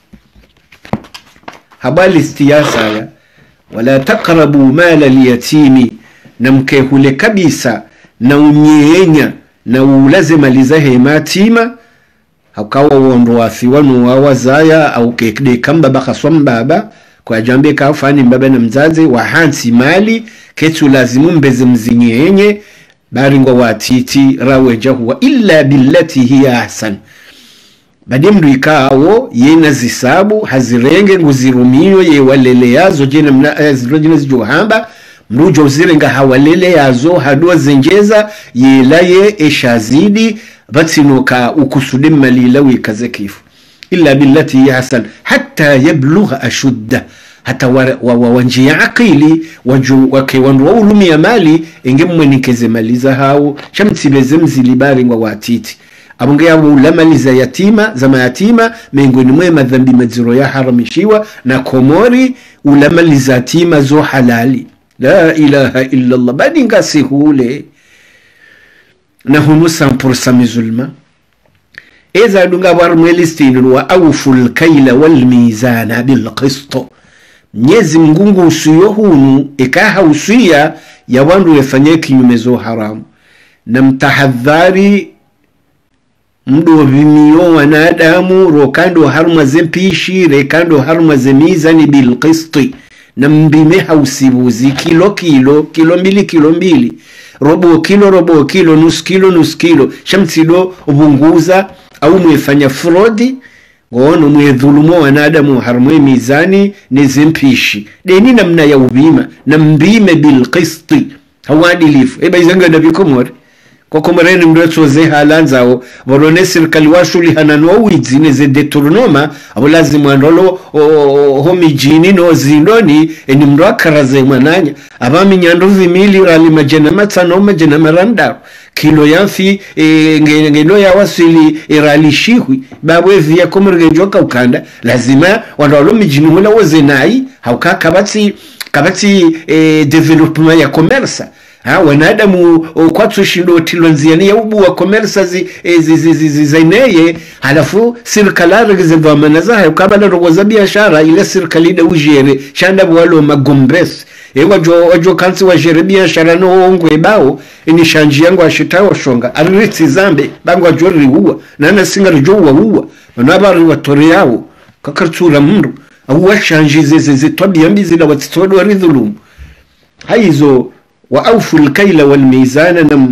habali siyasa ya wala taqrabu mala al-yatimi namke hule kabisa na unyeenya na ulaze maliza hematima hakawa wondo wafiwanu wawazaya au kekde kamba bakaswam baba kwa jambe kafani mbaba na mzazi wa hansi mali ketu lazimu mbeze mzinyenye baringwa watiti raweja huwa illa billati hiya ahsan badimdu ikawo yena zisabu hazirenge nguzirumiyo ye walele yazo jena mna zijohamba mrujo uzirenga hawalele yazo hadua zenjeza yelaye eshazidi batinuka ukusudim malila wikaze kifu illa billati yahsan hatta yablugha ashudda hata wawanjia akili wakewandu wa ulumi ya mali ingemwe nikeze maliza hao shamtibeze mzilibari ngwa watiti abunge ya ulamaliza yatima zama yatima mengoni mwe madhambi maziro ya haramishiwa na komori ulamaliza yatima zo halali la ilaha illa Allah badi ngasi hule na hunusa mpursa mizulma eza dunga warmelistinu wa awful kaila wal mizana bil qist Mwenyezi Mungu usuyo hunu ikaha usuya ya wandu yafanye kinyume zo haramu na mtahadhari mdo vimio wanadamu rokando haruma zempishi rekando haruma zemizani bil qist na mbime hausibuzi kilo mbili robo kilo nus kilo shamsido ubunguza au mwefanya frodi ngono mwedhulumo wanadamu harumwe mizani nezempishi deni namna ya ubima na mbime bil qist hawadilifu eba izanga na bikomori kwa komoreni mdochoze halanzao borone serikali washuli hanano wizine ze deturnoma abulazimu andolo homijini no zindoni eni mdoa karaze mwananya abami nyandovi mili rali majena matsano majena maranda kilo yanfi ngeno ya wasili irali shihwi babwe ya komorge njoka ukanda lazima wandolo mijini wala wazenai hauka kabati development ya commerce wanadamu kwatu shindo tilonziani ya ubu wa komersa zaineye halafu sirkalari gizevamana zaha ukabala rogoza biashara ile sirkalida ujere shanda walo magombes wajo kansi wajere biashara no ongwe bao ini shanji yangu ashitawa shonga ariti zambe bangu wajori huwa nana singari jowa huwa wanabari watori yao kakartura mndu awa shanji zeze tobi yambi zila watitodo waridhulumu haizo wa awful kaila wal mizana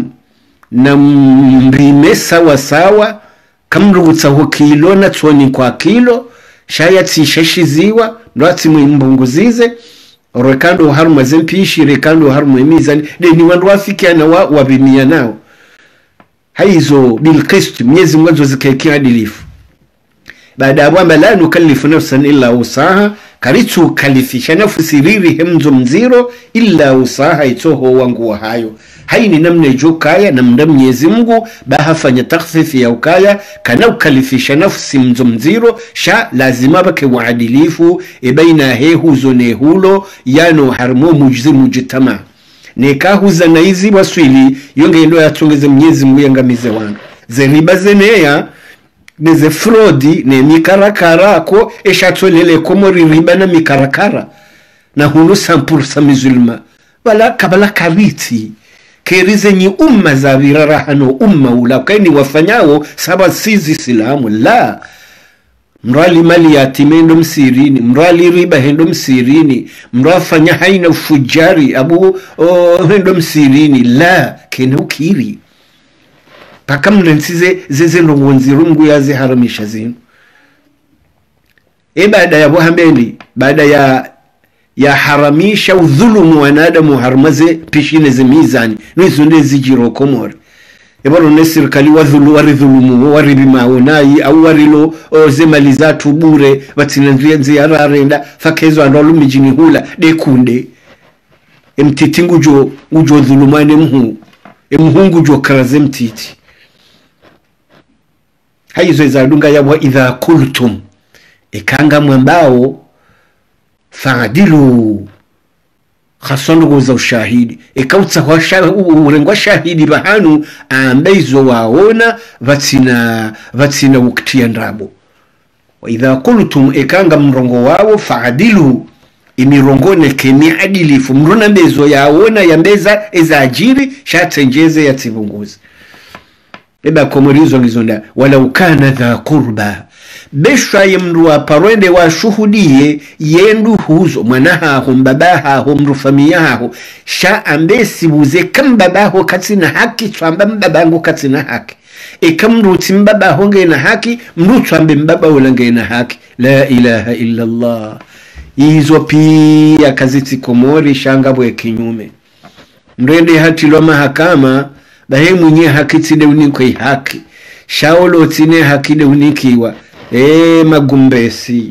mbime sawa kamrugutsa ho kilo na tsoni kwa kilo shayatsi shashiziwa ndwatsi mwimbunguzize rekando haruma zempishi rekando haruma mizani deni wandu wafikiana wabimia nao haizo bil qist Mwenyezi Mungu zikekea adilifu baada ya kwamba la nukallifu nafsan illa usaha karitu kalifisha nafsi riri hemzo mziro illa usaha itoho wangu wa hayo haini namna jokaya na mda Mwenyezi Mungu bahafanya takhfifi ya ukaya kana ukalifisha nafsi mzo mziro sha lazima bake waadilifu baina hehuzo nehulo yano harmo mujtama nekahuza na hizi waswili yonge ndo yatongeze Mwenyezi Mungu yangamize wangu zeriba zeneya neze frodi ne mikarakara ko eshatolele komori riba na mikarakara na hunu sampursa mizulma wala kabala kariti kerize ni umma za virara hano umma ula kaini wafanyao saba sizi silamu la mrali mali yatimendo msirini mrali riba hendo msirini mrafanya haina ufujari abu hendo msirini la kene ukiri paka mlensize zeze longonziru mgu yazi haramisha zinu. Baada ya wahambeni, baada ya haramisha udhulumu wanadamu harmaze pishine ze mizani nuizunde zijiro komori. Ebaro ne serikali waridhulumu waribimaunayi au warilo zemali zatu bure batinanzienzi yararenda fakezo andolo mijini hula dekunde emtitingu ujo dhulumane mhungu jo karaze mtiti. Haizo izadunga ya wa idha kultum ikanga mwambao fa'adilu khasongo za ushahidi ikautsa urengwa shahidi bahanu ambeizo waona vatsina uktia ndrabo. Wa idha qultum ikanga mrongo wao fa'adilu imirongone kemi adilifu mrona mbezo yaona yambeza ezajiri shatenjeze yatsibunguzi. Komorizo ngizonda wala ukana dha qurba besha yemru aparwende wa shuhudie yendu huzo mwanaha mbabaha mru familiaha sha ambesi buze kambabaho katina haki twamba mbabangu katina haki ikamru timbabaho ngena haki mru twambe mbaba ulangena haki. La ilaha illa Allah. Izo pia kaziti Komori shanga bwe kinyume mrende hati lo mahakama bahe mwenye haki tide unikwe haki shaolo tine haki de unikiwa magumbesi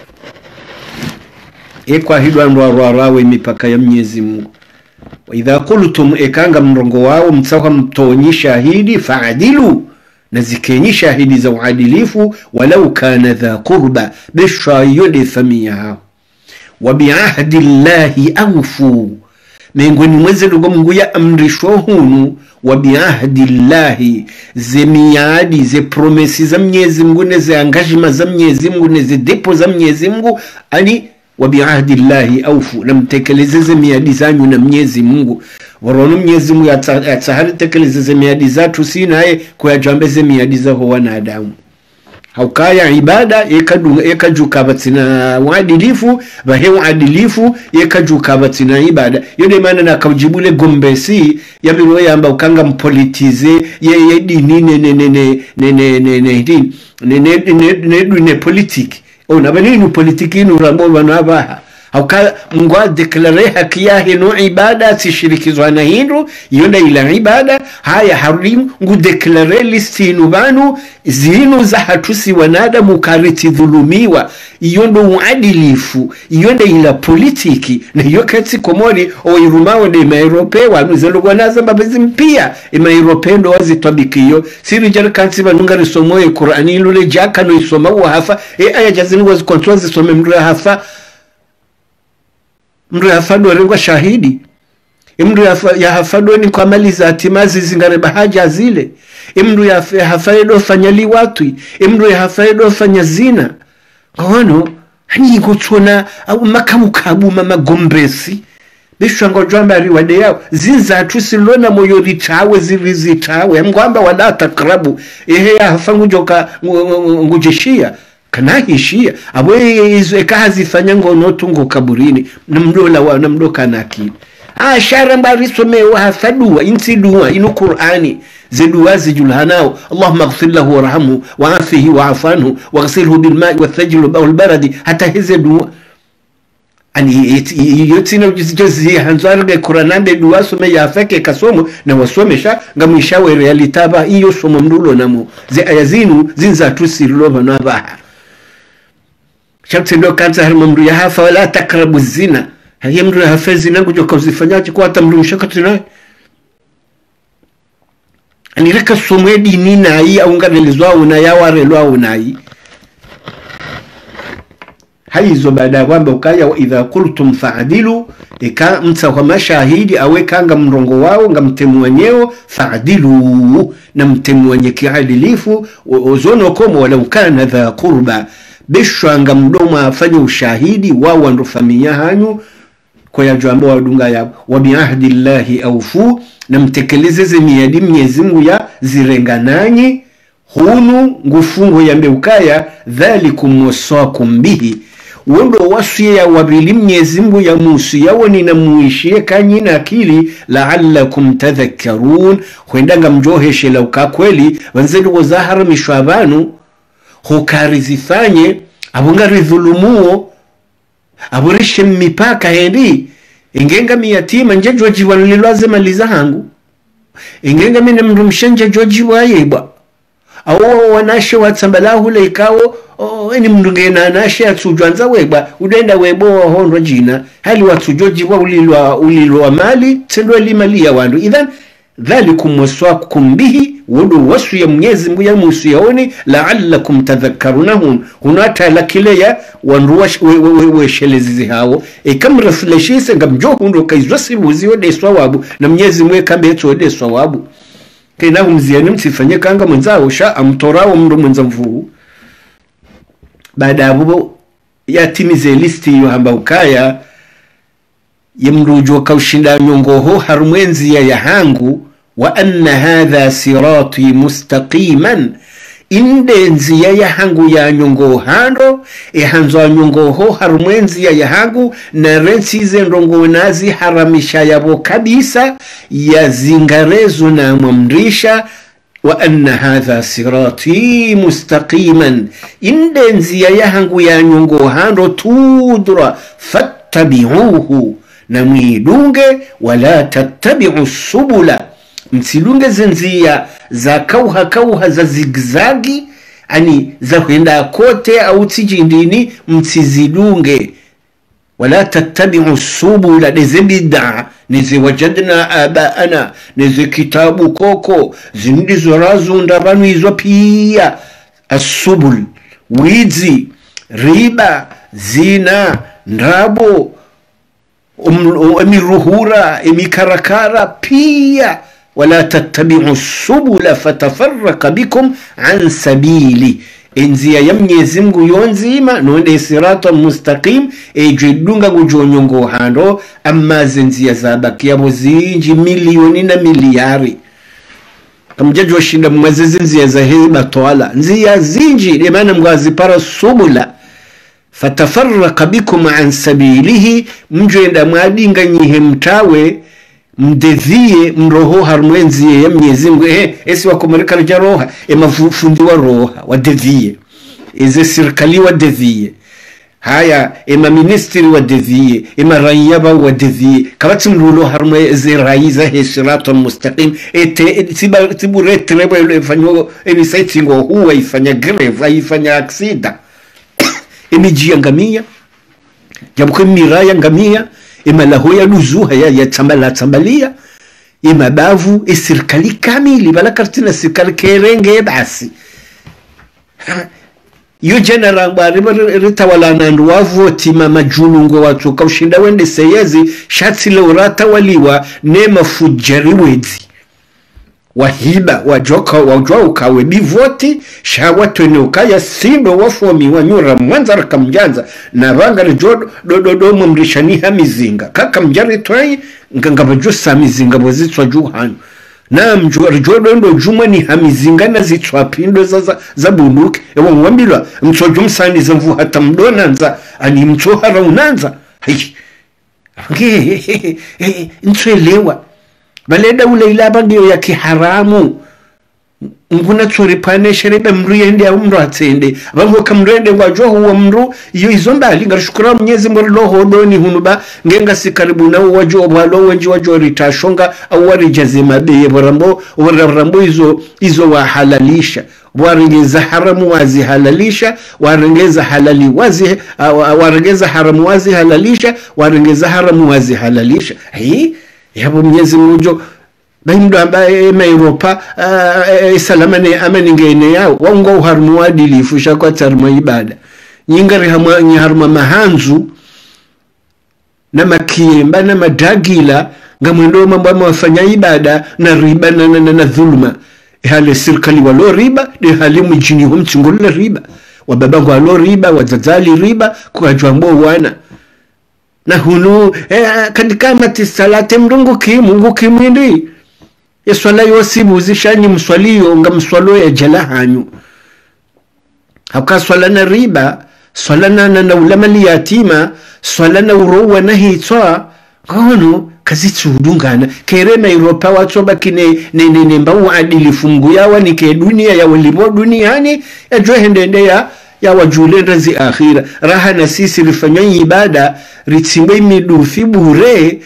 kwa hidwa ndwarawe mipaka ya Mwenyezi Mungu. Wa idha qultum ikanga mrongo wao mtsawa mtonyi shahidi fa'adilu na zikenyi shahidi za uadilifu walau kana dha qurba bisha yudi famia wa bi'ahdi Allahi awfu mengoni mweze lugo Mungu ya amrisho hunu wa bi'ahdi Allahi ze miadi ze promesi za Mwenyezi Mungu ne ze engagement za Mwenyezi Mungu ne ze depo za Mwenyezi Mungu ani wa bi'ahdi Allahi awfu na mtekeleze ze miadi zanyu na Mwenyezi Mungu. Warono Mwenyezi Mungu atahari tekeleze ze miadi zatu sinaye kwa jambeze miadi za wanadamu. Haukaya ibada yekajuka batina wadilifu bahe wadilifu yekajuka batina ibada yode maana na kaujibule gombesi yabiro yamba ukanga mpolitize ye dini ne politiki ona bani ni politiki inu rambo banaba hauka mngwa declare haki yahe no ibada sishirikizwa na hindu yonda ila ibada haya harim ngu declare listinu banu zinu za hatusi wanadamu kariti dhulumiwa yondo uadilifu yonda ila politiki na yokati Komori o irumao de mairope wanuzelugwa naza mbabazi mpia mairope ndo wazitwabikiyo siri jari kansi banunga risomoe Qur'ani lule jaka no isoma hafa aya jazini wazi kontrol zisome mdura hafa mru hafado rengwa shahidi mru ya hafado ni kwa mali za timazi zingare bahaja zile mru ya hafado fanyali watu mru ya hafado fanya zina kwano hani ngotona au makamukabu mama gombesi bishwango jwamba riwade yao zinza tusilona moyo ritawe zivizitawe mgwamba wala takrabu ya hafangu joka ngujeshia kanahishia abwe izo ekazi fanya ngono tungo kaburini namdola wa namdoka nakili ashara mbarisome wa hafadua insidua inu Qur'ani zidua zijulhanao Allahumma ighfir lahu warhamhu wa'afihi wa'afanhu waghsilhu bil ma'i wathajil wal baradi hata hizi dua ani yotina ujizi hanzarge Qur'anambe dua some yafeke kasomo na wasomesha ngamishawe realitaba iyo somo mdulo namo ze ayazinu zinza tusilova na baha Shamtindo kanza harima mru ya hafa wala takrabu zina. Haya mru ya hafa zina kujoka uzifanyaji kwa hata mru mshakati nae. Anireka somedi nina hii au nganelizwa unayawarelwa unai. Haizo baada wamba ukaya wa idha kultum fa'adilu ika mta kwa mashahidi awekanga mrongo wao nga mtemuanyeo fa'adilu na mtemuanye kiadilifu ozono komo wala ukana dha qurba bishwanga mdoma afanye ushahidi wao ndo familia hanyu kwa yajambo wadunga ya wa bi'ahdi Allahi awfu na mtekeleze miadi Mwenyezi Mungu ya zirengananyi hunu ngufungo ya mbeukaya dhalikum wasakum bihi wondo wasia ya wabili Mwenyezi Mungu ya musu yawo ni namuishie kanyi na akili la'allakum tadhakkarun huendanga mjoheshe la ukakweli wanzeli wazahara mishwabanu hukarizifanye abungari dhulumuo aburishe mipaka hendi ingenga miyatima nje joji wanililwaze maliza hangu ingenga mine mrumshenje joji wayeba awo wanashe watsambalahu leikawo eni mndunge na anashe atsujuanza weba udenda webo wahondo jina hali watsujoji wa ulilwa mali tendwa limali ya wandu idhan dhalikum waswakum bihi wudu wasu ya Mwenyezi Mungu ya musu yaoni la'allakum tadhakkarunahum hunata lakileya wandu weshelezi hao kam refleshise ngamjo hundo kaizwasibuzi odeswa wabu na Mwenyezi Mungu kambeto odeswa wabu kena humziani msifanye kanga mwenzao sha amtorao mndu mwenza mvuu baada hapo yatimize listi hiyo hamba ukaya yemrujo kaushinda nyongoho harumwenzi ya hangu wa anna hadha sirati mustaqiman indenzi ya hangu ya nyongo hando hanzo nyongoho harumwenzi ya hangu na rensize ndongo nazi haramisha yabo kabisa ya zingarezo na mwamrisha wa anna hadha sirati mustaqiman indenzi ya hangu ya nyongo hando tudra fattabi'uhu na mwidunge wala tattabi'u subula msilunge zinzia za kauha za zigzagi ani za kwenda kote au tijindini msizidunge wala tattabi'u subula dezebida nize wajadna abaana nize kitabu koko zindizo razunda banu hizo pia asubul wizi riba zina ndrabo emiruhura emikarakara pia wala tattabi'u subula fatafarraqa bikum an sabili enzia ya Mwenyezi Mungu yonzima nonde sirata mustaqim ejidunga ngujonyongo hando amma zenzia zabakia bozinji milioni na miliari kamjajo shinda mwazezi nzia za heba toala nzia zinji de maana mwazi para subula fatafarraqa bikum an sabilihi mjenda mwadinga nyihe mtawe mdevie mroho harmwenzi ya Mwenyezi Mungu esi wakomereka rja roha mafundi wa roha wadevie eze serikali wadevie haya ministri wadevie raiyaba wadevie kabati mrulo harmwenzi raiza hesirata mustaqim tibure trebo ifanyo saitingo huwa ifanya greve ifanya aksida emijia ngamia jabuke miraya ngamia lahoya luzuha ya tambalia mabavu serikali kamili bala kartina serikali kerenge basi yo general bari ritawala nandu wavoti majulungo watu kaushinda wende seyezi shati le urata waliwa nema fujari wedi wahiba wajoka wajwa ukawe bivoti shawatwene ukaya sindo wafomi wanyura mwanzara kamjanza na vangari do mumrishani hamizinga kaka mjari twai ngangabajusa hamizinga bozitwa juhanu na mjodo ndo juma ni hamizinga na zitwa pindo za bunduki ewa mwambilwa mchojo msani zamvu hata mdonanza ani mchohara unanza ntuelewa baleda ule ilaba ndio ya kiharamu nguna tsoripane sherebe mruyende ya umro atsende abango kamrende ngwajwa huwa mru iyo izomba alinga shukura Mwenyezi Mungu loho doni hunuba ngenga sikaribu na wajwa balo wenji wajwa ritashonga au warijaze mabeye borambo izo wa halalisha warengeza haramu wazi halalisha warengeza halali wazi warengeza haramu wazi halalisha warengeza haramu wazi halalisha yabo Mwenyezi Mungu baimdo ambaye Europa salamane amani ngene yao wango harmu adilifu shakwa tarma ibada nyingari harma mahanzu na makiemba na madagila ngamwendo mambo wafanya ibada na riba na dhulma hale serikali walo riba de hali mjini humchungula riba wababangu walo riba wazazali riba kwa jwambo wana na hunu katika matisalate Mungu kimwindi yeswala yosibu zishanyi mswaliyo nga mswalo ya jala hanyu hauka swala na riba swala na ulama liyatima swala na urowa na hitwa kono kazitu udungana kerema Europa watu bakine ne mbawu adili fungu yawa nike dunia ya walimo duniani ya johende ya wajulenda zi akhira raha na sisi rifanya ibada ritsimbe midufi bure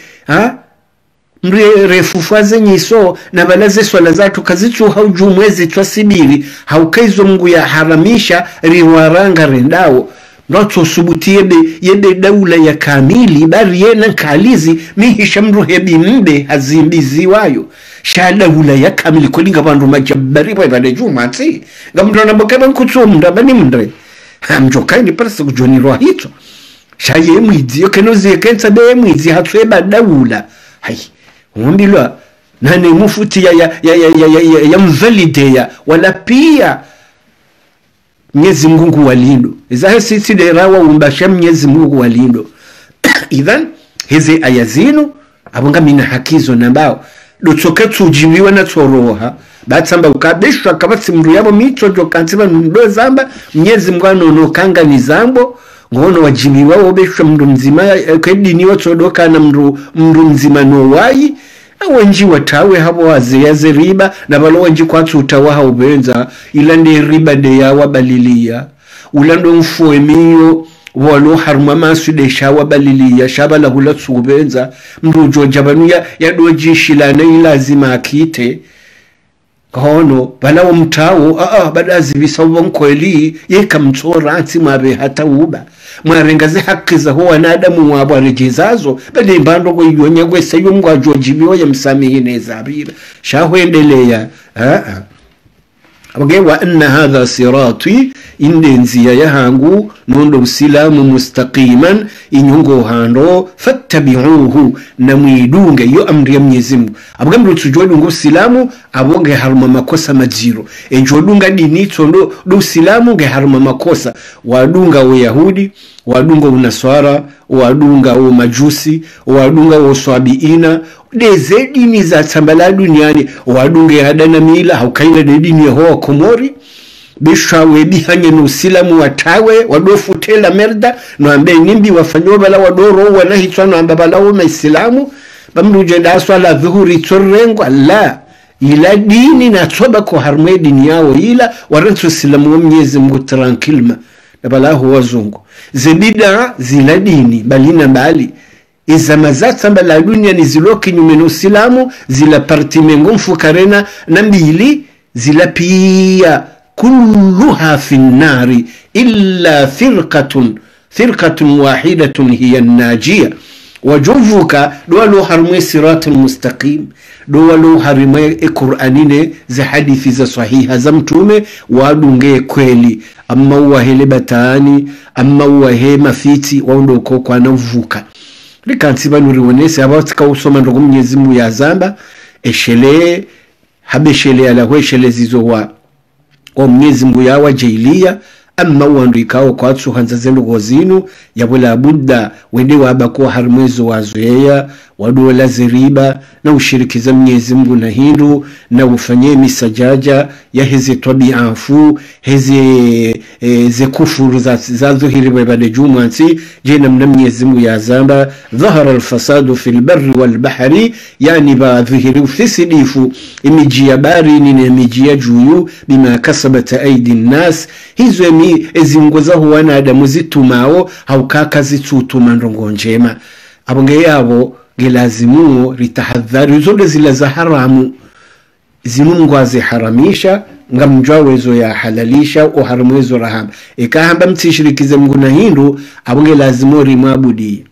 refufaze nyiso na balaze swala zatu kazitu hauju mwezi twasibiri haukaizo Mungu ya haramisha riwaranga rendao noto subuti yebe daula ya kamili bari yena kalizi mihisha mruhebi mbe hazimbizi wayo sha daula ya kamili kulinga bandu majabari wa ibade jumati ngamdo na bokaba nkutsumda bani mndre hamjokaini parasa kujonirwa hito sha ye mwizi yokenozi kensa be mwizi hatweba daula hai umbilwa nane mufuti ya mvalide wala pia Mwenyezi Mungu walindo izahe sisi derawa umbasha Mwenyezi Mungu walindo idhan hizi aya zinu abunga mina hakizo nambao dutsoke tujibiwa na toroha batsamba ukabishwa kabatsi mru yabo michojo kansiba ndo zamba Mwenyezi Mungu anonokanga ni zambo ngono wajibiwa obeshwa mru mzima kwedini watsodoka na mru mzima no wayi wenji watawe habo waziyaze riba na balo wenji kwatsu utawaha ubenza ilande riba de ya wabalilia ulando mfuemiyo walo haruma masu de shawa balilia shabala hulatsu ubenza mrujo jabanu ya doji shilana ilazima akite kono bala umtawo badazi bisawo mkweli yeka mtsora ati mabe hata uba mwarengaze haki za huwa nadamu wabo rejezazo bali mbando ko yonya gwese yumgwa jojibiyo ya msamihi nezabira shahwendelea abagewa anna hadha sirati indenziya yahangu nondo usilamu mustaqiman inyungo hando fattabi'uhu namwidunge yo amri ya Mwenyezi Mungu abagambo tujodungo usilamu abonge haruma makosa majiro enjodunga dini tondo do usilamu ge haruma makosa wadunga uyahudi wadunga unaswara wadunga majusi wadunga uswabiina deze dini za tambala duniani wadunga hadana mila haukaina dini ya hoa komori bishawe bihanye nusilamu watawe wadofutela merda no ambe nimbi wafanyo bala wadoro wanahitwa no amba bala wa islamu bamruje ndaswa la dhuhuri torrengo la ila dini na toba ko harme dini yao ila warantu islamu wa Mwenyezi Mungu tranquilma bala huwa zungu zibida zila dini balina bali izamazata mbala dunia ni ziloki nyumeno islamu zila parti mengo mfukarena na mbili zila pia كلها في النار إلا فرقة واحدة هي الناجية وجوفك دولو حرمي صراط المستقيم دولو حرمي القرآنين زي حديث زي صحيحة زمتومي وادونغي كويلي أما وهي بتاني أما وهي مفيتي واندو كوكو نوفوكا لكان سيبانو ريونيسي أبواتك وصوما رغم يزمو يا زامبا إشلي حبشلي على هو إشلي زيزوا Mwenyezi Mungu yawa jailia amma wanduikao kwa watu hanzazenu gozinu yabula budda wende wabako harmwezo wazoea waduola ziriba na ushirikiza Mwenyezi Mungu na hindu na ufanye misajaja ya hezi tabiafu hezi ze kufuru za dhuhiri webade jumansi jena mna Mwenyezi Mungu ya zamba dhahara alfasadu fil barri wal bahri yani ba dhuhiri ufisidifu imijia bari nini imijia juyu bima kasabata aidi nas hizo ezingoza huwana adamu zitumao haukaka zitutuma ndongo njema abonge yabo gilazimu ritahadhari zote zile za haramu zinungu aziharamisha ngamjwawezo ya halalisha uharamwezo rahama ikahamba mtishirikize Mungu na hindu abonge lazimu rimabudi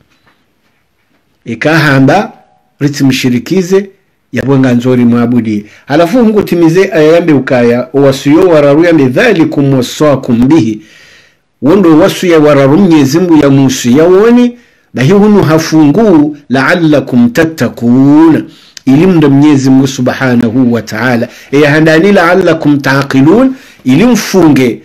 ikahamba ritimshirikize yabonga nzori mwabudi halafu Mungu timize ayambe ukaya wasuyo wararuya midhalikum wasaakum bihi wondo wasuya wararu Mwenyezi Mungu ya musu yawoni bahi hunu hafungu la'allakum tattakuna ilimda Mwenyezi Mungu subhanahu wa ta'ala handani la'allakum taqilun ilimfunge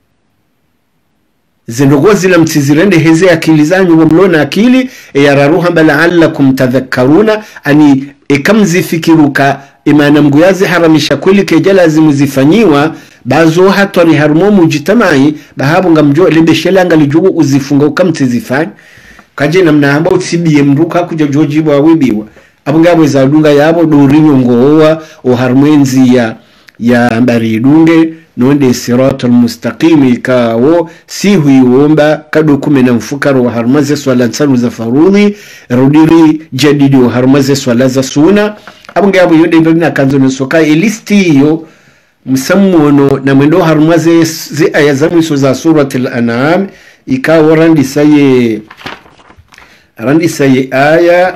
zindogozi la mtizirende heze akili zanyu wamlona akili yararuha la'allakum tadhakkaruna ani ikamzifikiruka imana Mungu yazi haramisha kweli kejala zimuzifanyiwa bazo hatwari harumo mujitamai bahabu ngamjo lebeshela ngalijugo uzifunga ukamtizifanya kaje namna amba utsibiye mruka kuja jojibu awibiwa abungabo zadunga yabo dorinyo ngowa o harmenzi ya baridunge nonde siratul mustaqim ikawo si huiomba kadokume na mfukaro wa harmaze swala nsanu za farudhi rudiri jadidi wa harmaze swala za suna abungabo yode ndina kanzo nsoka listi hiyo msamuono na mwendo harmaze zi aya zamu iso za suratul an'am ikawo randi saye aya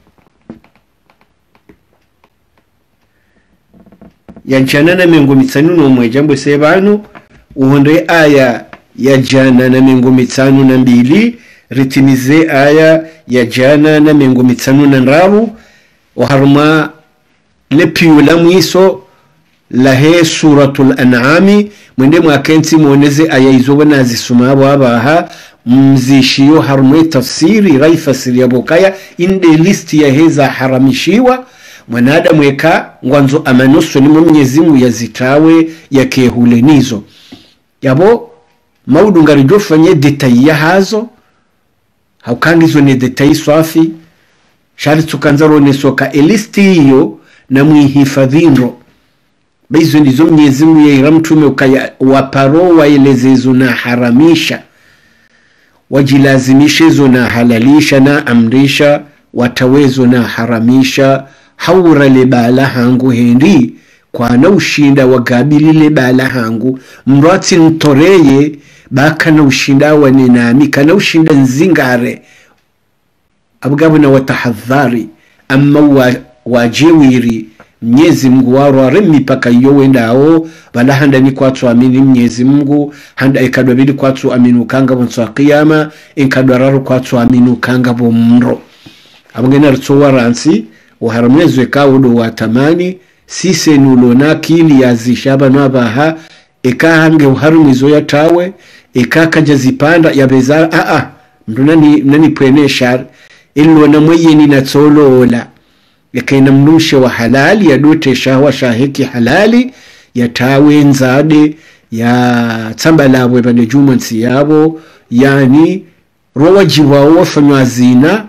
ya jana na mengo mitsanu no mwejambo sebanu uhonde aya ya jana na mengo mitsanu na mbili ritimize aya ya jana na mengo mitsanu na nravu waharuma lepiula mwiso lahe suratul an'ami mwende mwakensi mwoneze aya izo wana zisumabo abaha mzishiyo harumwe tafsiri raifasiri ya bokaya inde listi ya heza haramishiwa mwanadamu eka ngwanzo amanoso ni Mwenyezi Mungu yazitawe yakehulenizo yabo maudu ngarijofanye detail ya hazo haukangizo ne detail swafi shari tukanzaro ne soka listi hiyo na muhifadhinro bizo ndizo Mwenyezi Mungu yayiramtume ukaya waparo waelezezo na haramisha wajilazimishezo na halalisha na amrisha watawezo na haramisha haura lebala hangu hendi kwa na ushinda wagabili lebala hangu mrati ntoreye baka na ushinda waninami kana ushinda nzingare abugabo na watahadhari amma wajewiri Mwenyezi Mungu waro mipaka iyo wendao bala handa ni kwatu amini Mwenyezi Mungu handa ikadwa bidi kwatu aminu kanga bonso qiyama inkadwa raru kwatu aminu kanga bomro abugena rutsowaransi uharamwezwe kaudo watamani sise nulona kili ya zishaba nabaha hange uharumizo ya tawe kaja zipanda ya bezara nani pwenesha ilo na mweye ni natsolola yakaina mnushe wa halali ya dote shawa shahiki halali ya tawe nzade ya tsambalabwe bane jumansi yabo yani rowa jiwa wafanywa zina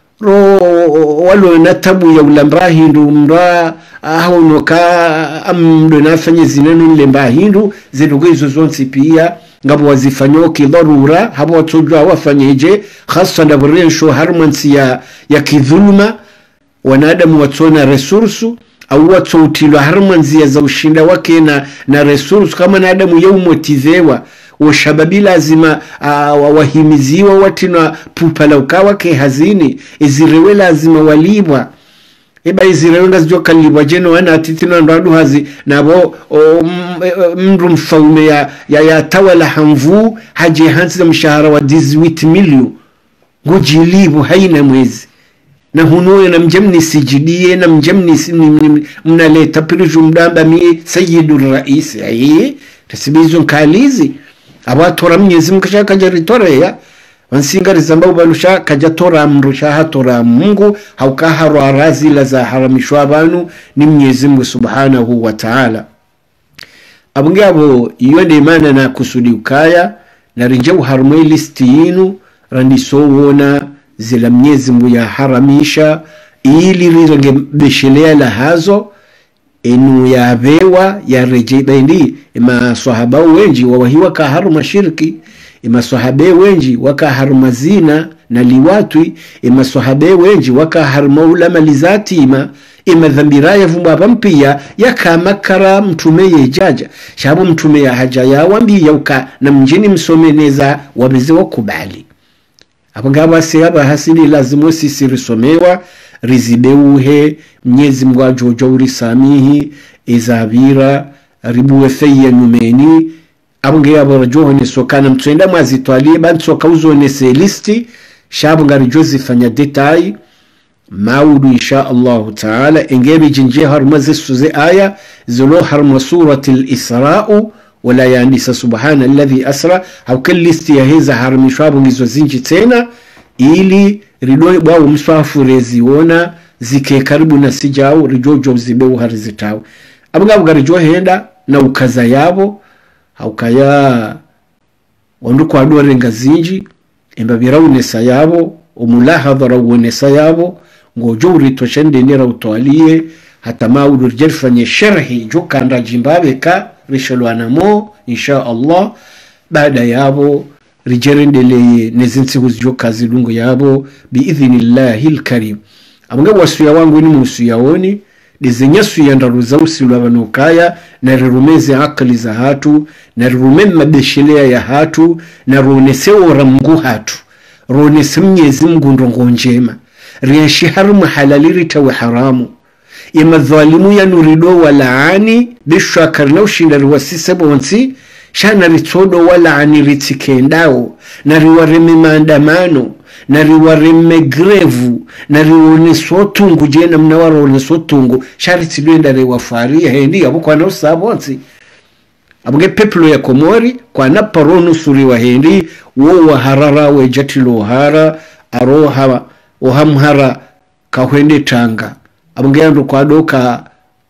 walo natabu ya ulambra hindu mra aho noka amdo nafanye zinenu lemba hindu zidugo izo zonsi pia ngabo wazifanyo kidharura habo watujwa wafanyeje khasa ndaburensho harmansi ya kidhuluma wanadamu watona resursu au watoutilwa harmanzi ya za ushinda wake na resursu kama nadamu yaumotizewa washababi lazima wahimiziwa watina pupala ukawa ke hazini izirewe lazima walibwa eba izirewe ngazijwa kalibwa jeno wana atitino nradu hazi nabo mru mfaume ya tawala hamvu haji hansi za mshahara wa 18 milioni ngojilibu haina mwezi na hunoye na mjemni sijidie na mjemni mnaleta pirishu mdamba mie sayidu raisi tasibizo nkalizi abatora Mwenyezi Mungu kashaka jaritorea wansinga zambao balusha kajatora amrusha hatora Mungu haukaharu arazi la za haramishwa abantu ni Mwenyezi Mungu Subhanahu wa Ta'ala abungabo iyo imana na kusudi ukaya na rinjeu harumwe listi yinu randisowona zila Mwenyezi Mungu ya haramisha ili rirenge beshelea la hazo enu ya bewa ya rejeba indi ima sahaba wenji wawahiwa kaharuma shirki ima sahabe wenji wakaharuma zina na liwatwi ima sahabe wenji wakaharuma ulama lizati ima dhambiraya vumba mpia ya kamakara mtume yejaja shabu mtume ya haja ya wambi yauka na mjini msomeneza wabeze wakubali apangaba sehaba hasili lazimu sisi risomewa rizibeuhe Mwenyezi Mungu ajojo urisamihi izabira ribuwe feye numeni abunge abarajoho ne sokana mtwenda mwazitwalie bansoka uzone se listi shabu ngari jozifanya detail maudu insha Allah Ta'ala engebe jinje harmaze suze aya zolo harma suratul Isra wala yanisa subhana alladhi asra au listi ya hiza harmishwabu ngizo zinji tena ili ridoi bwa mswafu reziona zike karibu na sijao rijojo zibeu harizitao abungabo garijo henda na ukaza yabo haukaya wanduko adore ngazinji embabira unesa yabo umulahadhara unesa yabo ngojo uritoshende nira utwalie hata maulu rjerfanye sharhi jukanda jimbabeka rishalwanamo insha Allah baada yabo rijerendeleye nezinsi huzjo kazi lungo yabo biidhnillahil karim. Abunga wasuya wangu ni musuyaoni dizenyasu yandaruza usilu abanukaya na rirumeze akali za hatu na rirumeme mabeshelea ya hatu na ruonesewo ramgu hatu ruonese mnyezi mgu ndongo njema rianshi harumu halaliri tawe haramu ima dhalimu ya nurido walaani bishu akarna ushindari wasise bonsi shana ritodo walaani ritikendao na riwareme maandamano na riwareme grevu na riwone sotungu jena mnawarone sotungu shariti luenda riwafaria hendi yabu kwa na usabonsi abuge peplo ya Komori kwa na paronu suri wa hendi wa harara we jatilo hara aroha ohamhara kahwende Tanga abuge ando kwa doka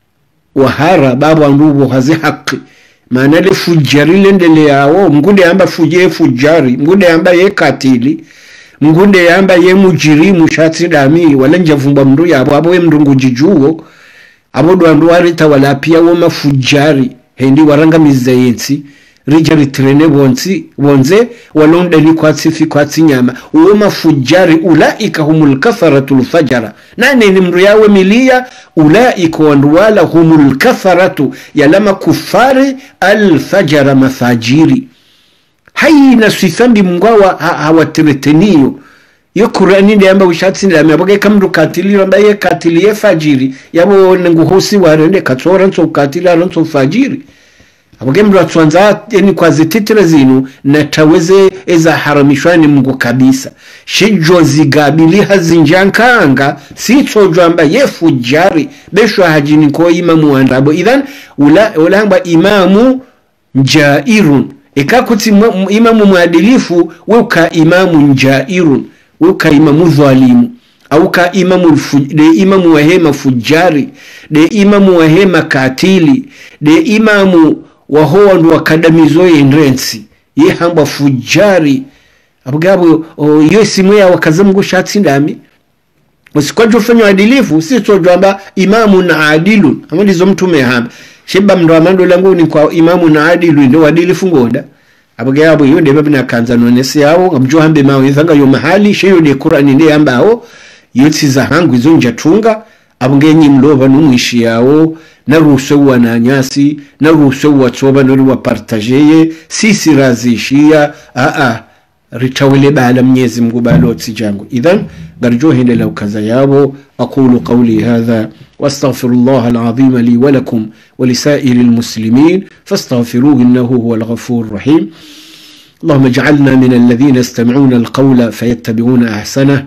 wahara babu andubo hazi haki maana le fujari lendele yao mgunde amba fujari mgunde amba ye katili mgunde yamba ye mujirimu shatsi dami wala njavumba mndu yabo abo we mndungu jijuo abo dwandu warita wala pia wo mafujari hendi waranga mizayensi rijari trene bonze walonda ni kwatsi nyama wo mafujari ulaika humul katharatul fajara nani ni mndu yawe milia ulaika wanduwala humul katharatu yalama kufari alfajara mafajiri haina sifandi mngwawa hawatireteniyo yo Qur'ani ndiyamba ushatsi ndame abaga kamru katili ambaye katili fajiri yabo nguhosi warende katsora nso katili aronso fajiri abaga mru atwanza yani kwa zititira zinu na taweze eza haramishwani Mungu kabisa shijo zigabili hazinjankanga sitojo ambaye fujari beshwa hajini ko imamu andabo idhan ulamba imamu jairun ikakuti imamu muadilifu weuka imamu njairun weuka imamu dhalimu au ka imamu wahema fujari de imamu wahema katili de imamu wahoa ndu wakadamizo yenrensi ye hamba fujari abugabo yosi mwe wakazamu shatsi ndami usikwajo fanya adilifu si tojo amba imamu na adilun amalizo mtume hamba sheba mndo amando langu ni kwa imamu na adilu ndo adilifu ngoda abaga abo yonde babina kanza nonese yao amjo hambe mawe thanga yo mahali sheyo de Qur'ani ndi ambao yotsi za hangu izo njatunga abungenyi mloba numwishi yao na rusewa na nyasi na rusewa tsoba no wa partageye sisi razishia ritawele bala mnyezi Mungu balotsi jangu idhan garjo hende la ukaza yabo aqulu qawli hadha واستغفر الله العظيم لي ولكم ولسائر المسلمين فاستغفروه إنه هو الغفور الرحيم. اللهم اجعلنا من الذين يستمعون القول فيتبعون أحسنه.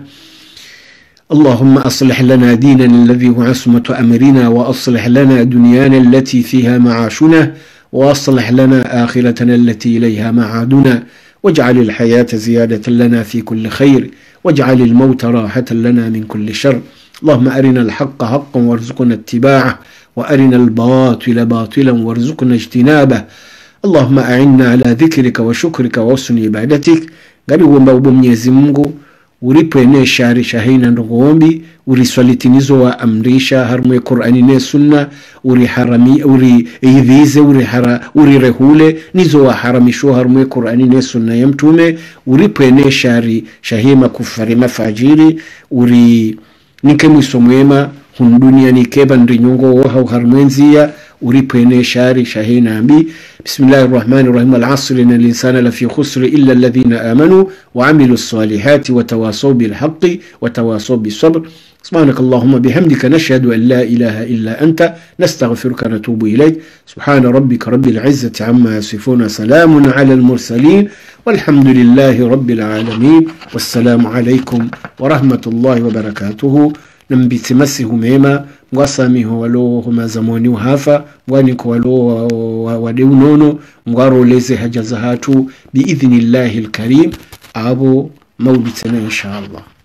اللهم أصلح لنا ديننا الذي هو عصمة أمرنا وأصلح لنا دنيانا التي فيها معاشنا وأصلح لنا آخرتنا التي إليها معادنا واجعل الحياة زيادة لنا في كل خير واجعل الموت راحة لنا من كل شر. اللهم أرنا الحق حقا وارزقنا اتباعه وأرنا الباطل باطلا وارزقنا اجتنابه. اللهم أعنا على ذكرك وشكرك وحسن عبادتك. Gari uomba ubo Mwenyezi Mungu uripene shari shahina ndongombi uriswalitinizo wa amrisha harmu Qur'ani ne sunna uriharami uriidhize urirehule nizo wa haramisho harmu Qur'ani ne sunna ya mtume uripene shari shahima kufari mafajiri uri nike mwisomwema hundunia nikeba ndinyongo wa harmenzia uripene shari shahina ambi. Bismillahirrahmanirrahim. Al-asr innal insana lafi khusr illa alladhina amanu wa amilus salihati wa tawasaw bil haqqi wa tawasaw bis sabr. Subhanakallahumma bihamdika nashhadu an la ilaha illa anta nastaghfiruka wa natubu ilayk. Subhana rabbika rabbil izzati amma yasifun. Salamun ala al-mursalin walhamdulillahi rabbil alamin. Wassalamu alaykum wa rahmatullahi wa barakatuhu. Nambitsimasihu mema mwasamiho walo mazamoni uhafa mwaniko walo wadeunono mwaro leze haja za hatu biidhnillahi al-karim abo maulitana inshallah.